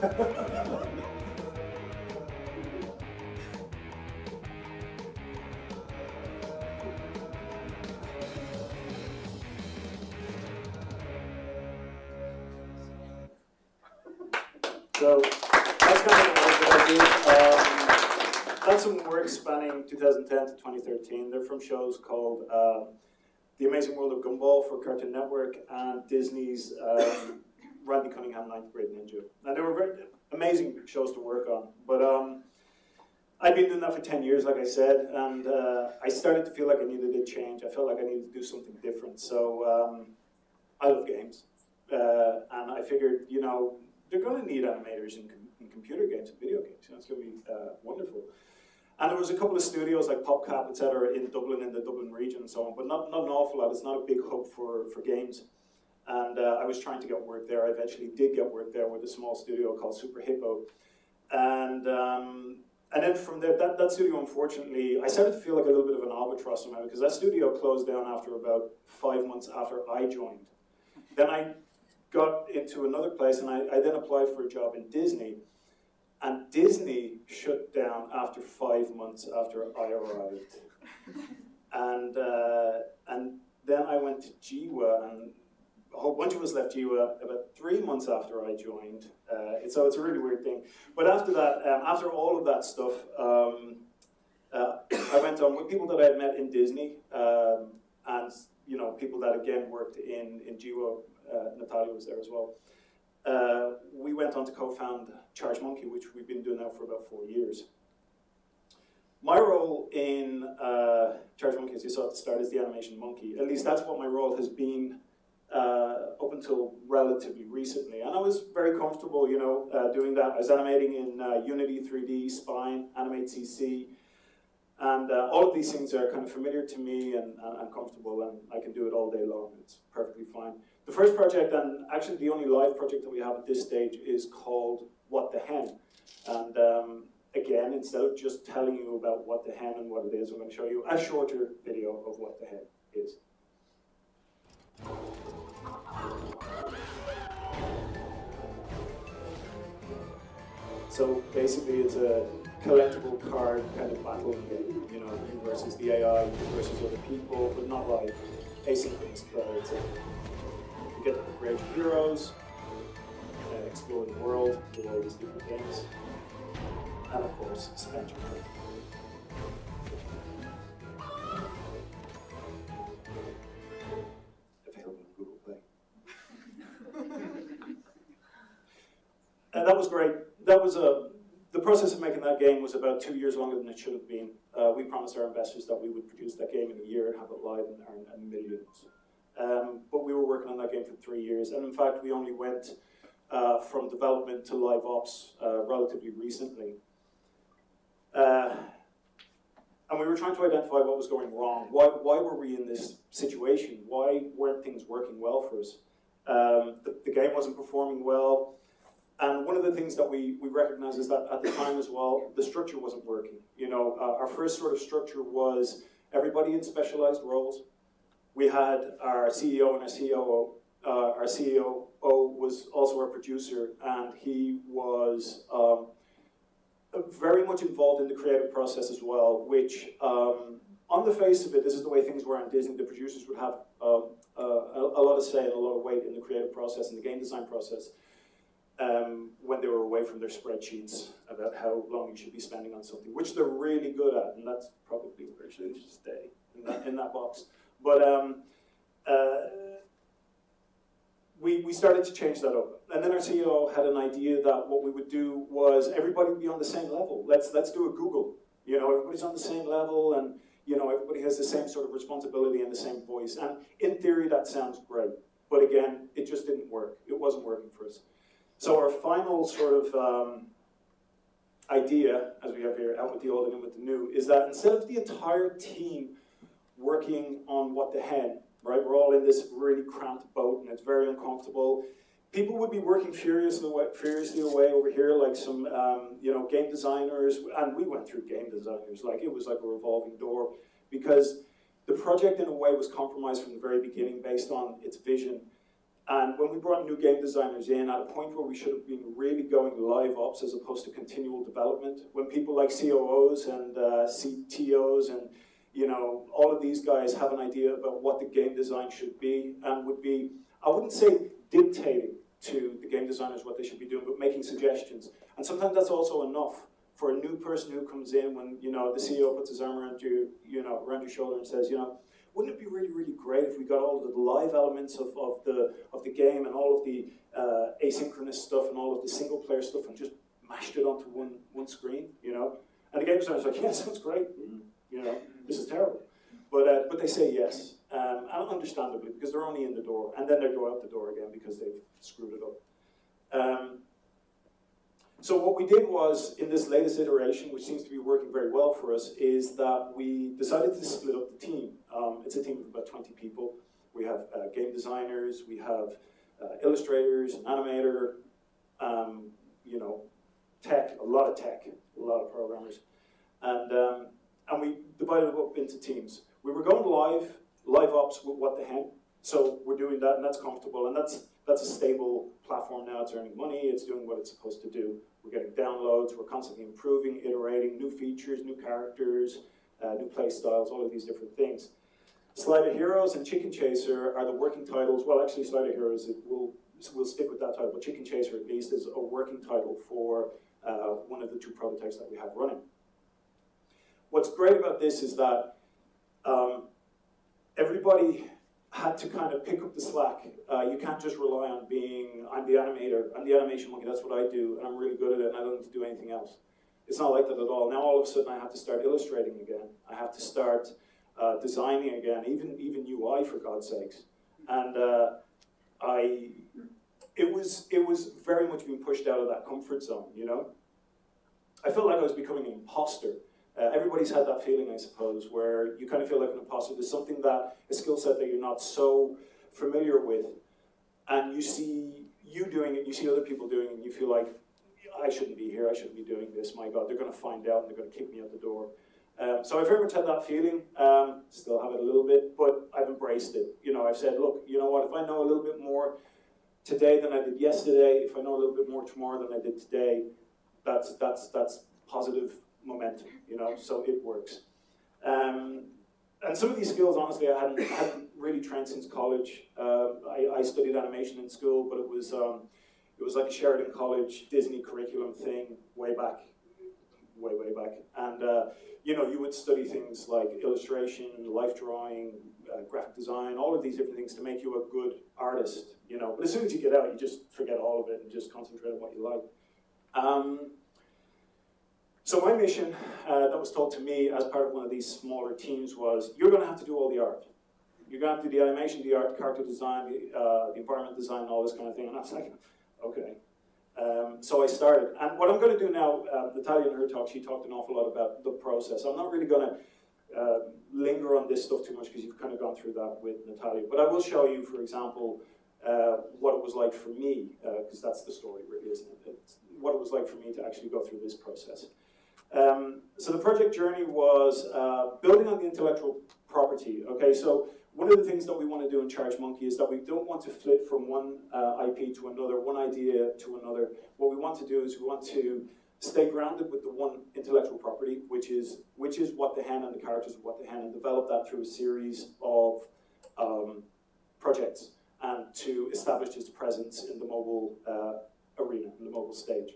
S6: So that's kind of the work that I do. That's some work spanning 2010 to 2013. They're from shows called The Amazing World of Gumball for Cartoon Network and Disney's Randy Cunningham 9th Grade Ninja. And they were very amazing shows to work on. But I'd been doing that for 10 years, like I said, and I started to feel like I needed a change. I felt like I needed to do something different. So I love games. And I figured, you know, they're going to need animators in computer games and video games. You know, it's going to be wonderful. And there was a couple of studios like PopCap, etc., in Dublin, in the Dublin region and so on, but not an awful lot. It's not a big hub for games. And I was trying to get work there. I eventually did get work there with a small studio called Super Hippo. And then from there, that studio, unfortunately, I started to feel like a little bit of an albatross somehow, because that studio closed down after about 5 months after I joined. Then I got into another place, and I then applied for a job in Disney. And Disney shut down after 5 months after I arrived. And then I went to Jiwa, and a whole bunch of us left Jiwa about 3 months after I joined. So it's a really weird thing. But after that, after all of that stuff, I went on with people that I had met in Disney, and you know, people that again worked in Jiwa. Natalia was there as well. We went on to co-found Charge Monkey, which we've been doing now for about 4 years. My role in Charge Monkey, as you saw at the start, is the animation monkey. At least that's what my role has been up until relatively recently. And I was very comfortable, you know, doing that. I was animating in Unity 3D, Spine, Animate CC, and all of these things are kind of familiar to me and comfortable, and I can do it all day long. It's perfectly fine. The first project, and actually the only live project that we have at this stage, is called What the Hen. And again, instead of just telling you about What the Hen and what it is, I'm going to show you a shorter video of what the hen is. So basically it's a collectible card kind of battle game, you know, you versus the AI, you versus other people, but not like asynchronous, but it's you get to upgrade your heroes, explore the world, do all these different things, and of course, spend your money. Available on Google Play. And that was great. That was the process of making that game was about 2 years longer than it should have been. We promised our investors that we would produce that game in a year and have it live and earn millions. But we were working on that game for 3 years, and in fact, we only went from development to live ops relatively recently. And we were trying to identify what was going wrong. Why were we in this situation? Why weren't things working well for us? The game wasn't performing well. And one of the things that we recognized is that at the time as well, the structure wasn't working. You know, our first sort of structure was everybody in specialized roles. We had our CEO and our COO. Our CEO was also our producer, and he was very much involved in the creative process as well, which on the face of it, this is the way things were on Disney. The producers would have a lot of say and a lot of weight in the creative process and the game design process. When they were away from their spreadsheets about how long you should be spending on something, which they're really good at, and that's probably where it should stay, in that box. But we started to change that up. And then our CEO had an idea that what we would do was everybody would be on the same level. Let's do a Google. You know, everybody's on the same level, and you know, everybody has the same sort of responsibility and the same voice. And in theory, that sounds great. But again, it just didn't work. It wasn't working for us. So our final sort of idea, as we have here, out with the old and in with the new, is that instead of the entire team working on What the Hen, right, we're all in this really cramped boat and it's very uncomfortable, people would be working furiously away over here, like some you know, game designers, and we went through game designers, like it was like a revolving door, because the project in a way was compromised from the very beginning based on its vision. And when we brought new game designers in, at a point where we should have been really going live ops as opposed to continual development, when people like COOs and CTOs and all of these guys have an idea about what the game design should be and would be, I wouldn't say dictating to the game designers what they should be doing, but making suggestions. And sometimes that's also enough for a new person who comes in when the CEO puts his arm around you, around your shoulder and says, wouldn't it be really, really great if we got all of the live elements of the game and all of the asynchronous stuff and all of the single player stuff and just mashed it onto one screen, And the game designer's like, yeah, sounds great, this is terrible. But they say yes, and understandably, because they're only in the door, and then they go out the door again because they've screwed it up. So what we did was, in this latest iteration, which seems to be working very well for us, is that we decided to split up the team. It's a team of about 20 people. We have game designers, we have illustrators, an animator, tech, a lot of programmers. And we divided it up into teams. We were going live ops with What the Hen. So we're doing that, and that's comfortable, and that's a stable platform now. It's earning money, it's doing what it's supposed to do. We're getting downloads, we're constantly improving, iterating, new features, new characters, new play styles, all of these different things. Slide of Heroes and Chicken Chaser are the working titles. Well, actually, Slide of Heroes, we'll stick with that title, but Chicken Chaser, at least, is a working title for one of the two prototypes that we have running. What's great about this is that everybody had to kind of pick up the slack. You can't just rely on being, I'm the animator, I'm the animation monkey, that's what I do, and I'm really good at it, and I don't need to do anything else. It's not like that at all. Now all of a sudden I have to start illustrating again. I have to start designing again, even UI, for God's sakes. And it was very much being pushed out of that comfort zone, I felt like I was becoming an imposter. Everybody's had that feeling, I suppose, where you kind of feel like an imposter. There's something a skill set that you're not so familiar with, and you see you doing it, you see other people doing it, and you feel like, I shouldn't be here, I shouldn't be doing this, my God, they're going to find out and they're going to kick me out the door. So I very much had that feeling, still have it a little bit, but I've embraced it. I've said, look, you know what, if I know a little bit more today than I did yesterday, if I know a little bit more tomorrow than I did today, that's positive momentum, so it works. And some of these skills, honestly, I hadn't really trained since college. I studied animation in school, but it was like a Sheridan College Disney curriculum thing way back. And you would study things like illustration, life drawing, graphic design, all of these different things to make you a good artist, But as soon as you get out, you just forget all of it and just concentrate on what you like. So my mission that was told to me as part of one of these smaller teams was, you're going to have to do all the art. You're going to have to do the animation, the art, the character design, the environment design, and all this kind of thing. And I was like, okay. So I started. And what I'm going to do now, Natalia in her talk, she talked an awful lot about the process. I'm not really going to linger on this stuff too much because you've kind of gone through that with Natalia. But I will show you, for example, what it was like for me, because that's the story really, isn't it? It's what it was like for me to actually go through this process. So the project journey was building on the intellectual property. Okay, so one of the things that we want to do in Charge Monkey is that we don't want to flit from one IP to another, one idea to another. What we want to do is we want to stay grounded with the one intellectual property, which is What the Hen and the characters of What the Hen, and develop that through a series of projects, and to establish its presence in the mobile arena, in the mobile stage.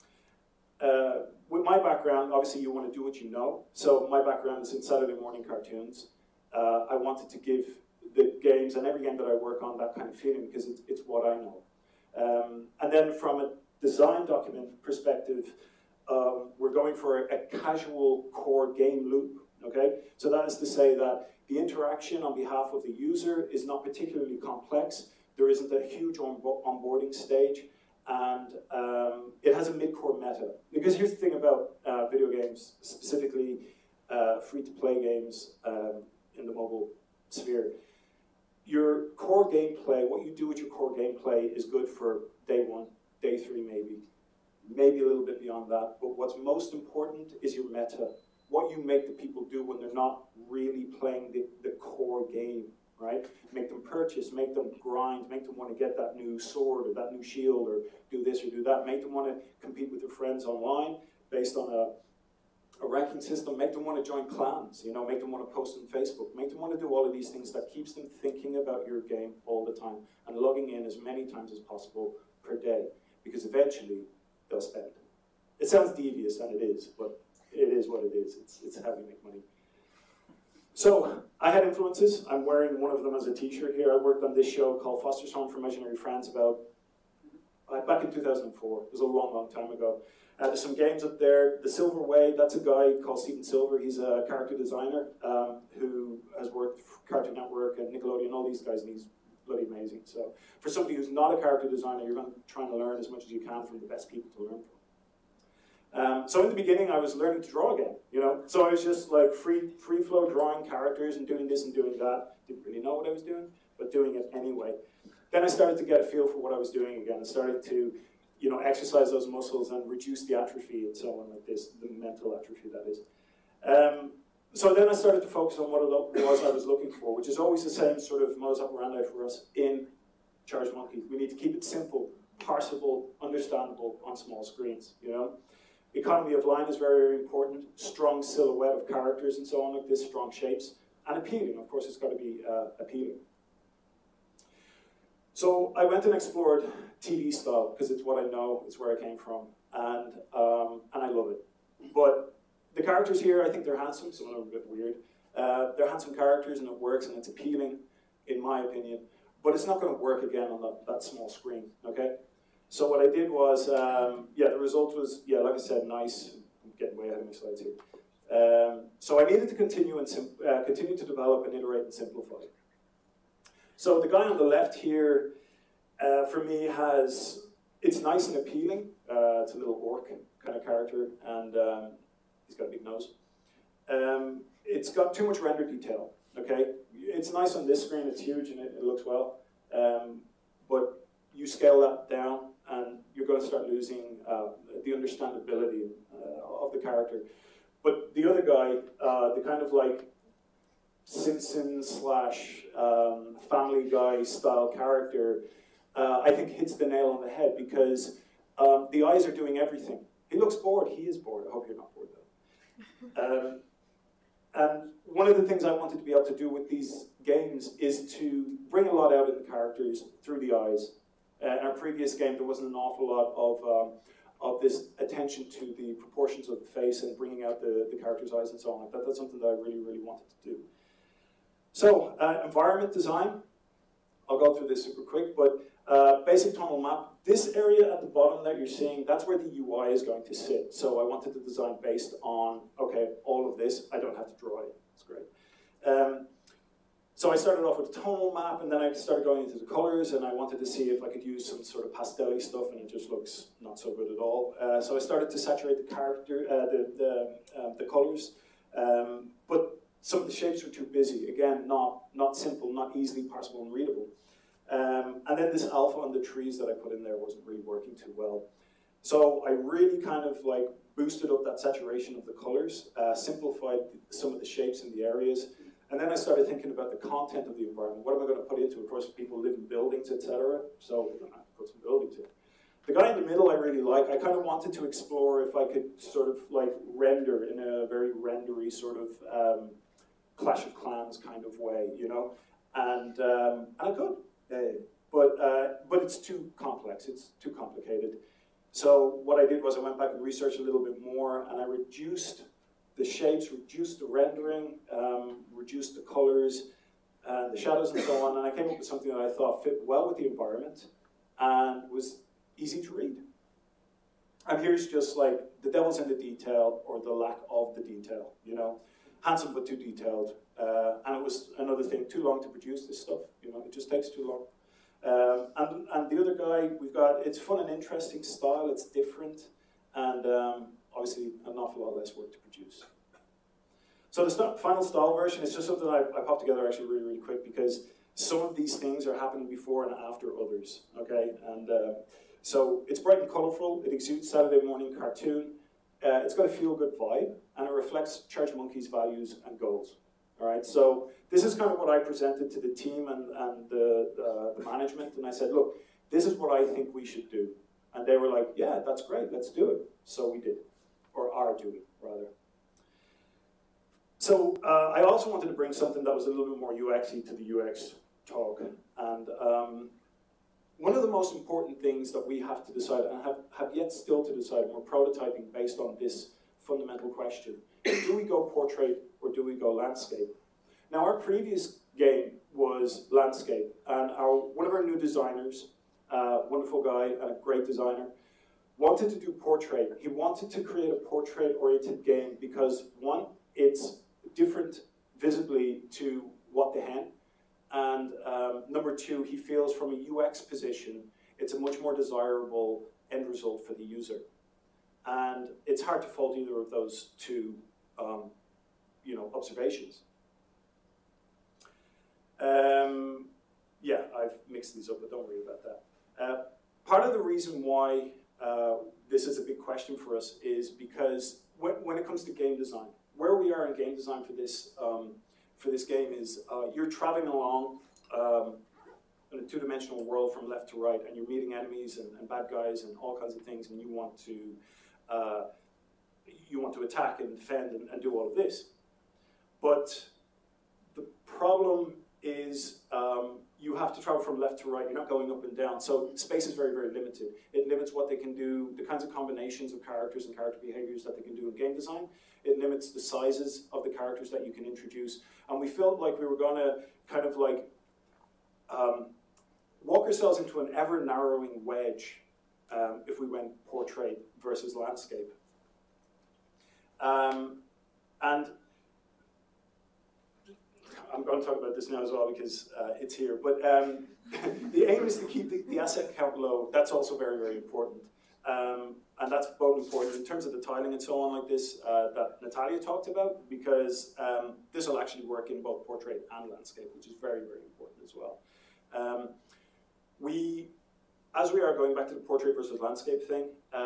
S6: With my background, obviously you want to do what you know. So my background is in Saturday morning cartoons. I wanted to give the games, and every game that I work on, that kind of feeling, because it's what I know. And then from a design document perspective, we're going for a casual core game loop. Okay, so that is to say that the interaction on behalf of the user is not particularly complex. There isn't a huge onboarding stage. And it has a mid-core meta. Because here's the thing about video games, specifically free-to-play games in the mobile sphere. Your core gameplay, what you do with your core gameplay is good for day 1, day 3 maybe a little bit beyond that. But what's most important is your meta. What you make the people do when they're not really playing the core game right? Make them purchase, make them grind, make them want to get that new sword or that new shield or do this or do that, make them want to compete with their friends online based on a ranking system, make them want to join clans, you know, make them want to post on Facebook, make them want to do all of these things that keeps them thinking about your game all the time and logging in as many times as possible per day, because eventually they'll spend. It sounds devious, and it is, but it is what it is. It's how we make money. So I had influences. I'm wearing one of them as a t-shirt here. I worked on this show called Foster's Home for Imaginary Friends back in 2004. It was a long, long time ago. There's some games up there. The Silver Way, that's a guy called Steven Silver. He's a character designer who has worked for Cartoon Network and Nickelodeon, all these guys, and he's bloody amazing. So for somebody who's not a character designer, you're going to try and learn as much as you can from the best people to learn from. So in the beginning, I was learning to draw again, you know. So I was just like free flow drawing characters and doing this and doing that. Didn't really know what I was doing, but doing it anyway. Then I started to get a feel for what I was doing again. I started to, you know, exercise those muscles and reduce the atrophy and so on like this, the mental atrophy that is. So then I started to focus on what it was I was looking for, which is always the same sort of modus operandi for us in Charged Monkey. We need to keep it simple, parsable, understandable on small screens, you know. Economy of line is very, very important. Strong silhouette of characters and so on like this, strong shapes. And appealing, of course, it's got to be appealing. So I went and explored TV style, because it's what I know, it's where I came from, and I love it. But the characters here, I think they're handsome, some of them are a bit weird. They're handsome characters and it works and it's appealing, in my opinion, but it's not going to work again on that small screen, okay? So what I did was, the result was, like I said, nice. I'm getting way ahead of my slides here. So I needed to continue to develop and iterate and simplify. So the guy on the left here, for me, it's nice and appealing. It's a little orc kind of character, and he's got a big nose. It's got too much render detail, okay? It's nice on this screen, it's huge, and it looks well. But you scale that down, and you're going to start losing the understandability of the character. But the other guy, the kind of like Simpsons / Family Guy style character, I think hits the nail on the head, because the eyes are doing everything. He looks bored. He is bored. I hope you're not bored, though. And one of the things I wanted to be able to do with these games is to bring a lot out in the characters through the eyes. In our previous game, there wasn't an awful lot of this attention to the proportions of the face and bringing out the character's eyes and so on like that. That's something that I really, really wanted to do. So, environment design. I'll go through this super quick, but basic tonal map. This area at the bottom that you're seeing, that's where the UI is going to sit. So I wanted to design based on, okay, all of this. I don't have to draw it. It's great. So I started off with a tonal map, and then I started going into the colors, and I wanted to see if I could use some sort of pastel-y stuff, and it just looks not so good at all. So I started to saturate the character, the colors, but some of the shapes were too busy. Again, not simple, not easily parsable and readable. And then this alpha on the trees that I put in there wasn't really working too well. So I really kind of like boosted up that saturation of the colors, simplified some of the shapes in the areas, and then I started thinking about the content of the environment. What am I going to put into it? Of course, people live in buildings, etc. So we're going to have to put some buildings in. The guy in the middle I really like. I kind of wanted to explore if I could sort of like render in a very rendery sort of Clash of Clans kind of way, you know, and I could. But it's too complex, it's too complicated. So what I did was I went back and researched a little bit more, and I reduced the shapes, reduced the rendering, reduced the colors, the shadows and so on, and I came up with something that I thought fit well with the environment and was easy to read. And here's just like the devil's in the detail, or the lack of the detail, you know. Handsome but too detailed, and it was another thing, too long to produce this stuff, you know, it just takes too long. And the other guy, we've got, it's fun and interesting style, it's different, and obviously an awful lot less work to produce. So the final style version is just something I popped together actually really, really quick, because some of these things are happening before and after others, okay? And so it's bright and colorful, it exudes Saturday morning cartoon, it's got a feel-good vibe, and it reflects Charged Monkey's values and goals. All right, so this is kind of what I presented to the team and the management, and I said, look, this is what I think we should do. And they were like, yeah, that's great, let's do it. So we did, or are doing, rather. So I also wanted to bring something that was a little bit more UX-y to the UX talk. And one of the most important things that we have to decide, and have yet still to decide, and we're prototyping based on this fundamental question, is do we go portrait or do we go landscape? Now, our previous game was landscape, and one of our new designers, wonderful guy and a great designer, wanted to do portrait. He wanted to create a portrait-oriented game because, one, it's different visibly to What the Hen, and number two, he feels from a UX position, it's a much more desirable end result for the user. And it's hard to fault either of those two observations. Yeah, I've mixed these up, but don't worry about that. Part of the reason why this is a big question for us is because when it comes to game design, where we are in game design for this game is you're traveling along in a two-dimensional world from left to right, and you're meeting enemies and bad guys and all kinds of things, and you want to attack and defend and do all of this. But the problem is you have to travel from left to right. You're not going up and down. So space is very, very limited. It limits what they can do, the kinds of combinations of characters and character behaviors that they can do in game design. It limits the sizes of the characters that you can introduce. And we felt like we were going to kind of like walk ourselves into an ever-narrowing wedge if we went portrait versus landscape. And I'm going to talk about this now as well because it's here. But the aim is to keep the asset count low. That's also very, very important. And that's both important in terms of the tiling and so on like this that Natalia talked about, because this will actually work in both portrait and landscape, which is very, very important as well. As we are going back to the portrait versus landscape thing,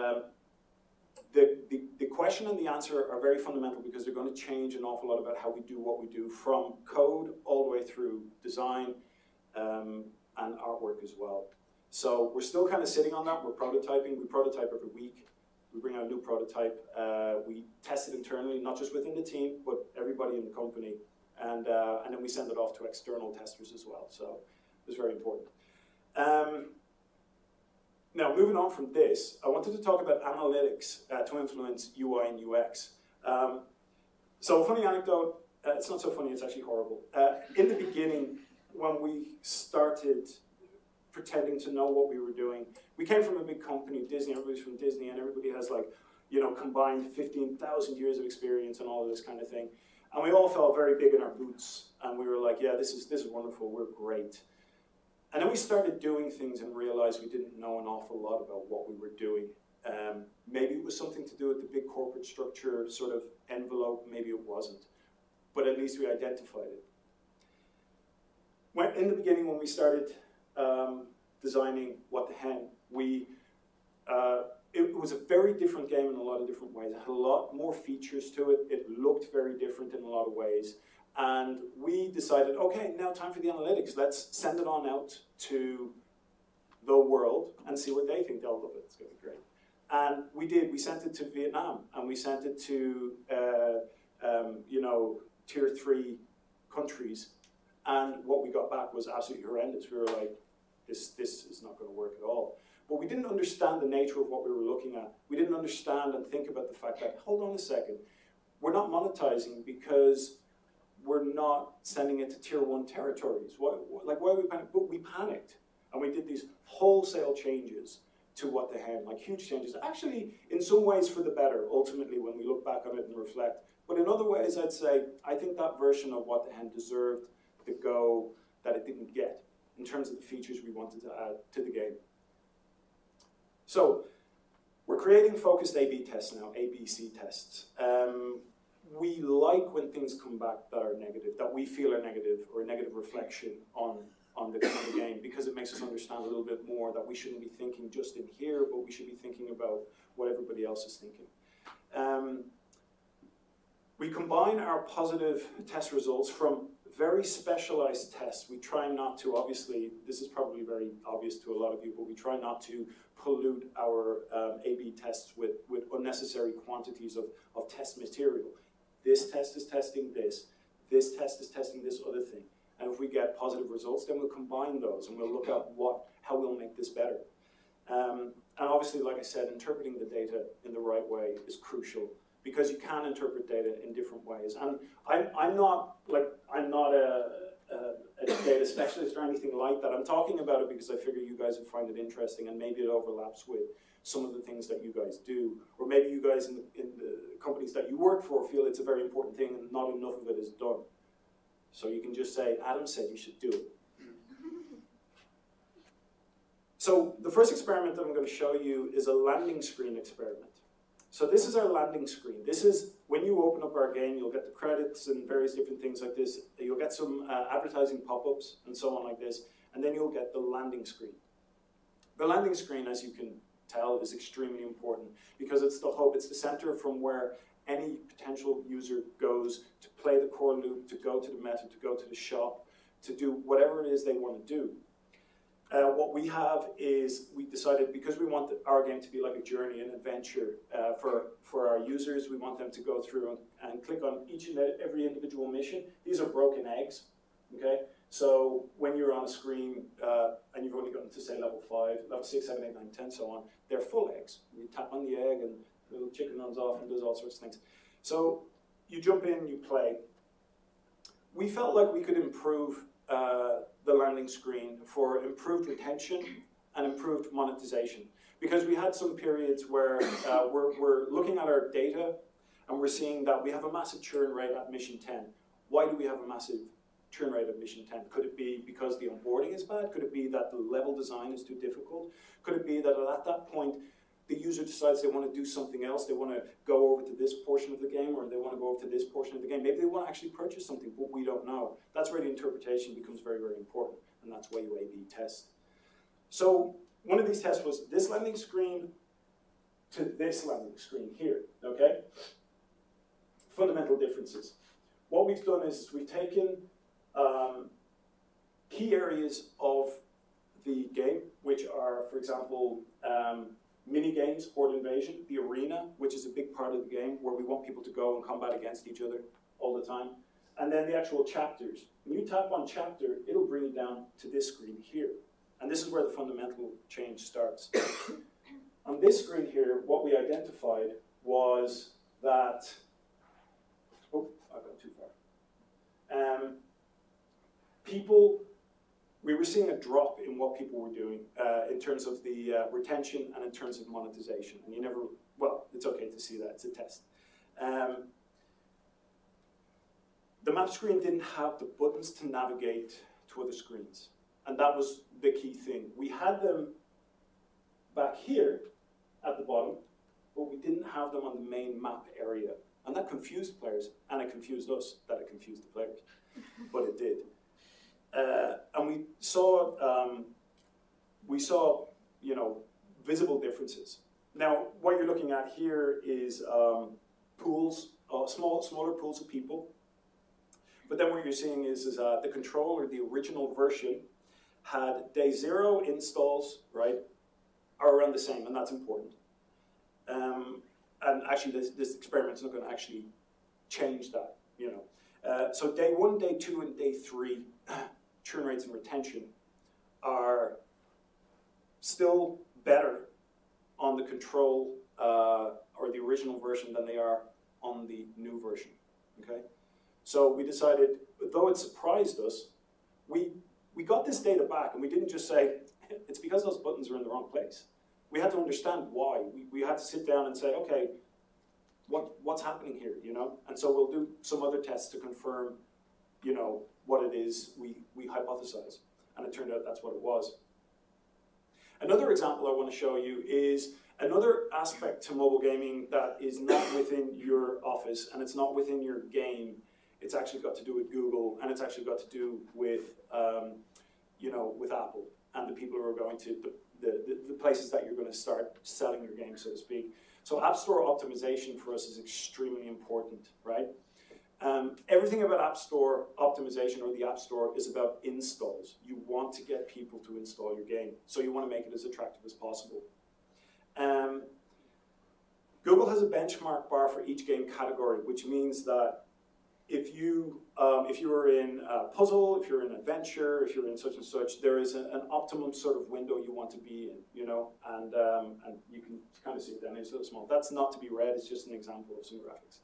S6: the question and the answer are very fundamental because they're going to change an awful lot about how we do what we do, from code all the way through design and artwork as well. So we're still kind of sitting on that. We're prototyping. We prototype every week. We bring out a new prototype. We test it internally, not just within the team, but everybody in the company. And then we send it off to external testers as well. So it's very important. Now, moving on from this, I wanted to talk about analytics to influence UI and UX. So a funny anecdote, it's not so funny, it's actually horrible. In the beginning, when we started pretending to know what we were doing, we came from a big company, Disney, everybody's from Disney, and everybody has like, combined 15,000 years of experience and all of this kind of thing. And we all felt very big in our boots, and we were like, yeah, this is wonderful, we're great. And then we started doing things and realized we didn't know an awful lot about what we were doing. Maybe it was something to do with the big corporate structure sort of envelope, maybe it wasn't. But at least we identified it. In the beginning, when we started designing What the Hen, it was a very different game in a lot of different ways. It had a lot more features to it. It looked very different in a lot of ways. And we decided, okay, now time for the analytics. Let's send it on out to the world and see what they think. They'll love it. It's going to be great. And we did. We sent it to Vietnam, and we sent it to, tier 3 countries. And what we got back was absolutely horrendous. We were like, this is not going to work at all. But we didn't understand the nature of what we were looking at. We didn't understand and think about the fact that, hold on a second, we're not monetizing because we're not sending it to tier 1 territories. Why we panicked? But we panicked, and we did these wholesale changes to What the Hen, like huge changes. Actually, in some ways for the better, ultimately, when we look back on it and reflect. But in other ways, I'd say, I think that version of What the Hen deserved the go that it didn't get in terms of the features we wanted to add to the game. So, we're creating focused A/B tests now, ABC tests. We like when things come back that are negative, that we feel are negative, or a negative reflection on the game, because it makes us understand a little bit more that we shouldn't be thinking just in here, but we should be thinking about what everybody else is thinking. We combine our positive test results from very specialized tests. We try not to, obviously, this is probably very obvious to a lot of you, but we try not to pollute our A/B tests with unnecessary quantities of test material. This test is testing this test is testing this other thing. And if we get positive results, then we'll combine those and we'll look at how we'll make this better. And obviously, like I said, interpreting the data in the right way is crucial, because you can interpret data in different ways. And I'm not a data specialist or anything like that. I'm talking about it because I figure you guys would find it interesting, and maybe it overlaps with some of the things that you guys do, or maybe you guys in the companies that you work for feel it's a very important thing and not enough of it is done. So you can just say, Adam said you should do it. So the first experiment that I'm going to show you is a landing screen experiment. So this is our landing screen. This is, when you open up our game, you'll get the credits and various different things like this. You'll get some advertising pop-ups and so on like this, and then you'll get the landing screen. The landing screen, as you can tell, is extremely important because it's the hub, it's the center from where any potential user goes to play the core loop, to go to the meta, to go to the shop, to do whatever it is they want to do. What we have is, we decided, because we want our game to be like a journey, an adventure for our users, we want them to go through and click on each and every individual mission. These are broken eggs, okay? So when you're on a screen and you've only gotten to, say, level 5, level 6, 7, 8, 9, 10, so on, they're full eggs. You tap on the egg and the little chicken runs off and does all sorts of things. So you jump in, you play. We felt like we could improve the landing screen for improved retention and improved monetization, because we had some periods where we're looking at our data and we're seeing that we have a massive churn rate at mission 10. Why do we have a massive churn rate at mission 10? Could it be because the onboarding is bad? Could it be that the level design is too difficult? Could it be that at that point the user decides they want to do something else, they want to go over to this portion of the game, or they want to go over to this portion of the game. Maybe they want to actually purchase something, but we don't know. That's where the interpretation becomes very, very important, and that's why you A/B test. So one of these tests was this landing screen to this landing screen here, okay? Fundamental differences. What we've done is we've taken key areas of the game, which are, for example, mini games, Horde Invasion, the arena, which is a big part of the game, where we want people to go and combat against each other all the time. And then the actual chapters. When you tap on chapter, it'll bring you down to this screen here. And this is where the fundamental change starts. On this screen here, what we identified was that, oh, I got too far. We were seeing a drop in what people were doing in terms of the retention and in terms of monetization. And you never, well, it's okay to see that, it's a test. The map screen didn't have the buttons to navigate to other screens. And that was the key thing. We had them back here at the bottom, but we didn't have them on the main map area. And that confused players, and it confused us that it confused the players, but it did. And we saw, you know, visible differences. Now, what you're looking at here is pools, smaller pools of people. But then what you're seeing is the controller, the original version, had day 0 installs, right, are around the same, and that's important. And actually, this experiment's not going to actually change that, you know. So day 1, day 2, and day 3, churn rates and retention are still better on the control or the original version than they are on the new version, okay? So we decided, though it surprised us, we got this data back, and we didn't just say, it's because those buttons are in the wrong place. We had to understand why. We had to sit down and say, okay, what's happening here, you know? And so we'll do some other tests to confirm, you know, what it is we hypothesize. And it turned out that's what it was. Another example I want to show you is another aspect to mobile gaming that is not within your office, and it's not within your game. It's actually got to do with Google, and it's actually got to do with, you know, with Apple and the people who are going to the places that you're going to start selling your game, so to speak. So App Store optimization for us is extremely important, right? Everything about App Store optimization or the App Store is about installs. You want to get people to install your game, so you want to make it as attractive as possible. Google has a benchmark bar for each game category, which means that if you are in a puzzle, if you're in adventure, if you're in such and such, there is an optimum sort of window you want to be in, you know, and you can kind of see it down here, so small. That's not to be read, it's just an example of some graphics.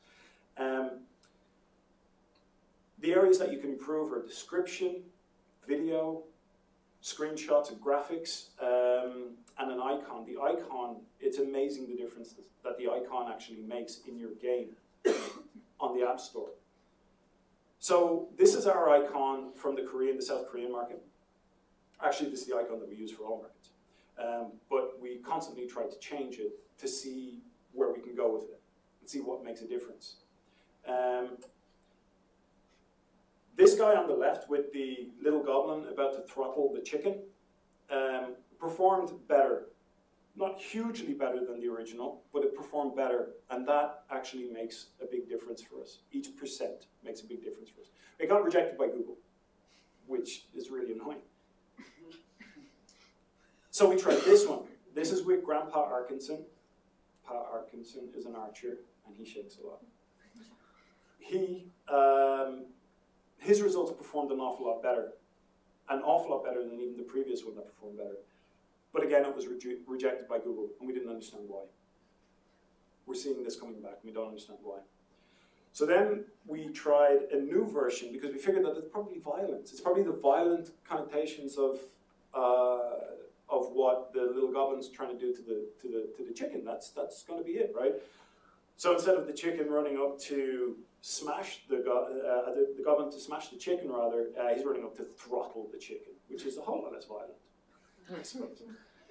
S6: The areas that you can improve are description, video, screenshots and graphics, and an icon. The icon, it's amazing the difference that the icon actually makes in your game on the App Store. So this is our icon from the South Korean market. Actually, this is the icon that we use for all markets. But we constantly try to change it to see where we can go with it and see what makes a difference. This guy on the left with the little goblin about to throttle the chicken performed better. Not hugely better than the original, but it performed better, and that actually makes a big difference for us. Each percent makes a big difference for us. It got rejected by Google, which is really annoying. So we tried this one. This is with Grandpa Arkinson. Pa Arkinson is an archer, and he shakes a lot. His results performed an awful lot better than even the previous one that performed better. But again, it was rejected by Google, and we didn't understand why. We're seeing this coming back, and we don't understand why. So then we tried a new version, because we figured that it's probably violence. It's probably the violent connotations of what the little goblin's trying to do to the chicken. That's going to be it, right? So instead of the chicken running up to smash the goblin to smash the chicken, rather, he's running up to throttle the chicken, which is a whole lot less violent, I suppose.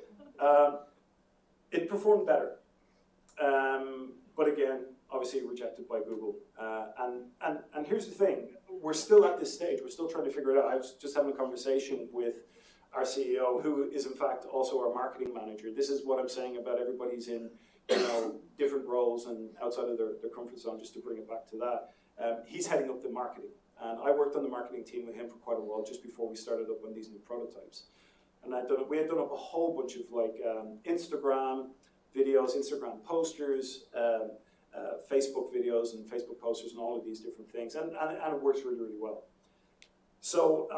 S6: It performed better, but again, obviously rejected by Google. And here's the thing: we're still at this stage. We're still trying to figure it out. I was just having a conversation with our CEO, who is in fact also our marketing manager. This is what I'm saying about everybody's in, different roles and outside of their comfort zone, just to bring it back to that. He's heading up the marketing, and I worked on the marketing team with him for quite a while, just before we started up on these new prototypes. And we had done up a whole bunch of Instagram videos, Instagram posters, Facebook videos and Facebook posters and all of these different things, and it works really, really well. So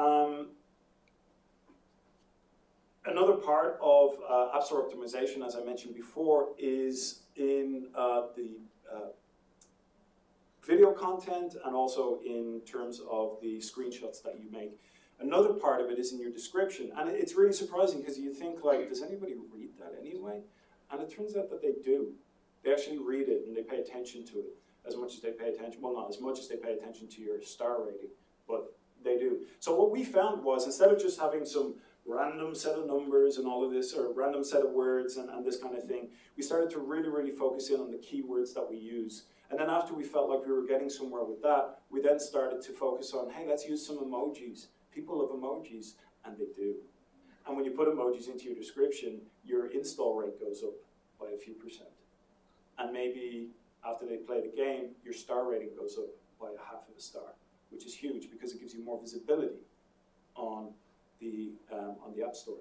S6: another part of App Store optimization, as I mentioned before, is in the video content and also in terms of the screenshots that you make. Another part of it is in your description, and it's really surprising because you think, does anybody read that anyway? And it turns out that they do. They actually read it and they pay attention to it as much as they pay attention, well, not as much as they pay attention to your star rating, but they do. So what we found was, instead of just having some random set of numbers and all of this, or random set of words and this kind of thing, we started to really, really focus in on the keywords that we use. And then after we felt like we were getting somewhere with that, we then started to focus on, hey, let's use some emojis. People love emojis, and they do. And when you put emojis into your description, your install rate goes up by a few %. And maybe after they play the game, your star rating goes up by 1/2 of a star, which is huge because it gives you more visibility on the App Store.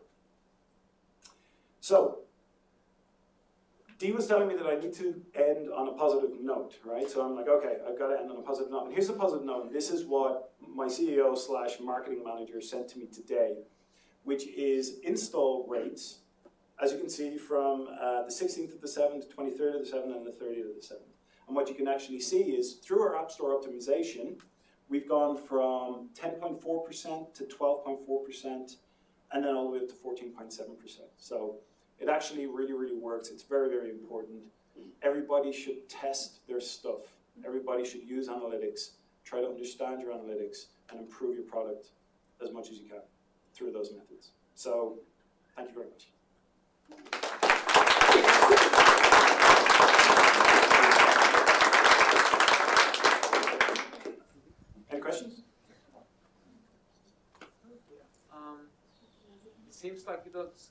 S6: So, Dee was telling me that I need to end on a positive note, right? So I'm like, okay, I've got to end on a positive note. And here's the positive note, and this is what my CEO/marketing manager sent to me today, which is install rates, as you can see, from the 16th of the 7th, 23rd of the 7th, and the 30th of the 7th. And what you can actually see is, through our App Store optimization, we've gone from 10.4% to 12.4%, and then all the way up to 14.7%. So it actually really, really works. It's very, very important. Everybody should test their stuff. Everybody should use analytics, try to understand your analytics, and improve your product as much as you can through those methods. So, thank you very much. Any questions?
S8: It seems like you don't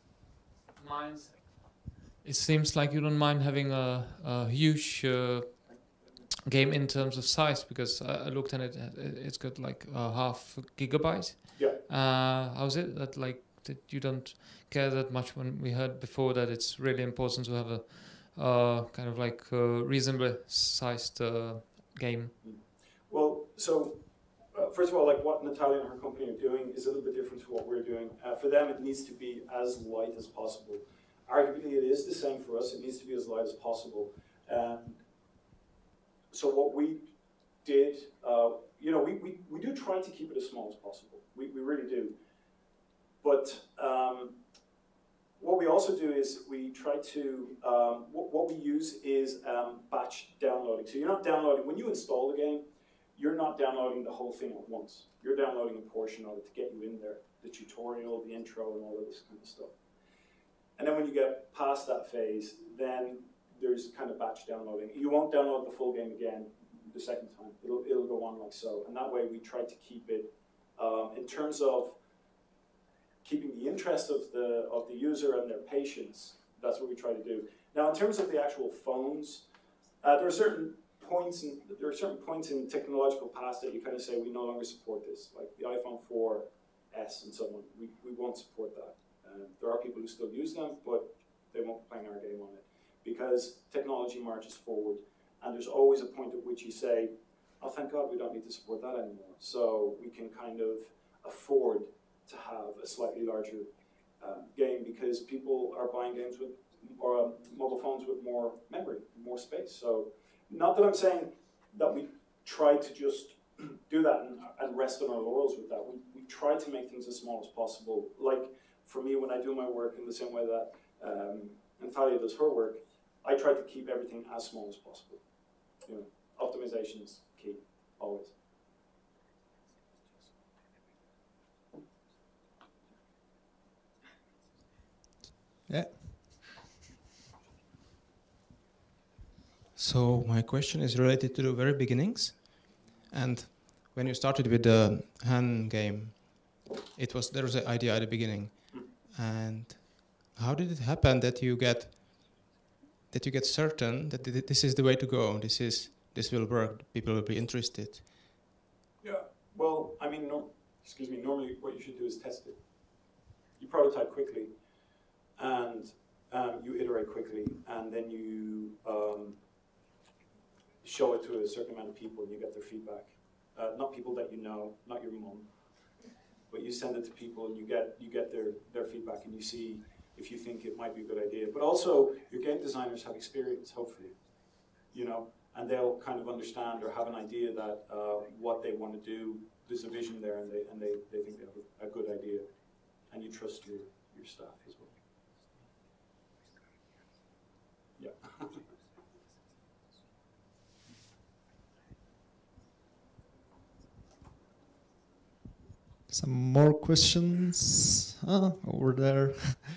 S8: mind. It seems like you don't mind having a huge game in terms of size? Because I looked at it, it's got like a half gigabyte.
S6: Yeah.
S8: How's it that like that you don't care that much when we heard before that it's really important to have a kind of like reasonably sized game?
S6: Well, so first of all, like what Natalia and her company are doing is a little bit different to what we're doing. For them, it needs to be as light as possible. Arguably, it is the same for us. It needs to be as light as possible. So what we did, you know, we do try to keep it as small as possible. We really do. But what we also do is we try to, what we use is batch downloading. So you're not downloading, when you install the game, you're not downloading the whole thing at once. You're downloading a portion of it to get you in there, the tutorial, the intro, and all of this kind of stuff. And then when you get past that phase, then there's kind of batch downloading. You won't download the full game again the second time. It'll go on like so. And that way we try to keep it, in terms of keeping the interest of the user and their patience, that's what we try to do. Now in terms of the actual phones, there are certain points in technological past that you kind of say we no longer support this, like the iPhone 4S and so on. We won't support that. There are people who still use them, but they won't be playing our game on it because technology marches forward, and there's always a point at which you say, "Oh, thank God, we don't need to support that anymore." So we can kind of afford to have a slightly larger game because people are buying games with or mobile phones with more memory, more space. So. Not that I'm saying that we try to just do that and rest on our laurels with that. We try to make things as small as possible. Like for me, when I do my work in the same way that Natalia does her work, I try to keep everything as small as possible. You know, optimization is key, always.
S1: Yeah.
S9: So my question is related to the very beginnings, and when you started with the hand game, there was an idea at the beginning, and how did it happen that you get certain that this is the way to go, this will work, people will be interested?
S6: Yeah, well, I mean, normally what you should do is test it. You prototype quickly, and you iterate quickly, and then you show it to a certain amount of people and you get their feedback. Not people that you know, not your mom, but you send it to people and you get their feedback and you see if you think it might be a good idea. But also, your game designers have experience, hopefully, you know, and they'll kind of understand or have an idea that what they want to do, there's a vision there and they think they have a good idea. And you trust your staff as well. Yeah.
S1: Some more questions? Over there.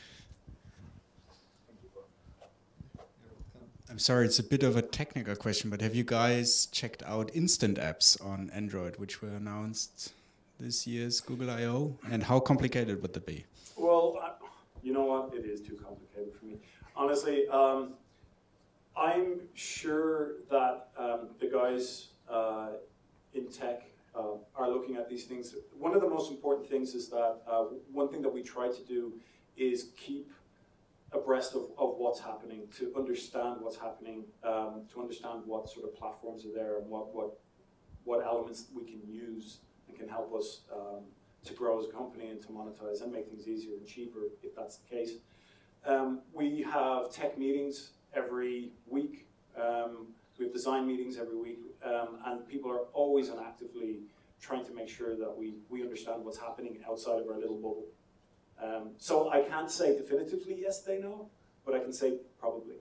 S10: I'm sorry, it's a bit of a technical question, but have you guys checked out instant apps on Android, which were announced this year's Google I/O? And how complicated would they be?
S6: Well, you know what? It is too complicated for me. Honestly, I'm sure that the guys in tech are looking at these things. One of the most important things is that one thing that we try to do is keep abreast of what's happening, to understand what's happening, to understand what sort of platforms are there and what elements we can use and can help us to grow as a company and to monetize and make things easier and cheaper if that's the case. We have tech meetings every week. We have design meetings every week, and people are always and actively trying to make sure that we understand what's happening outside of our little bubble. So I can't say definitively yes, they know, but I can say probably.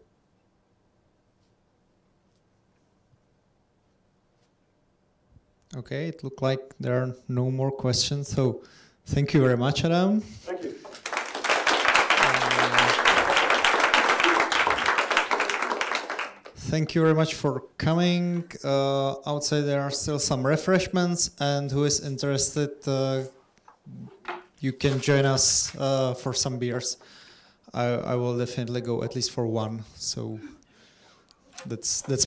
S1: Okay, it looked like there are no more questions, so thank you very much, Adam.
S6: Thank you.
S1: Thank you very much for coming. Outside there are still some refreshments, and who is interested, you can join us for some beers. I will definitely go at least for one, so that's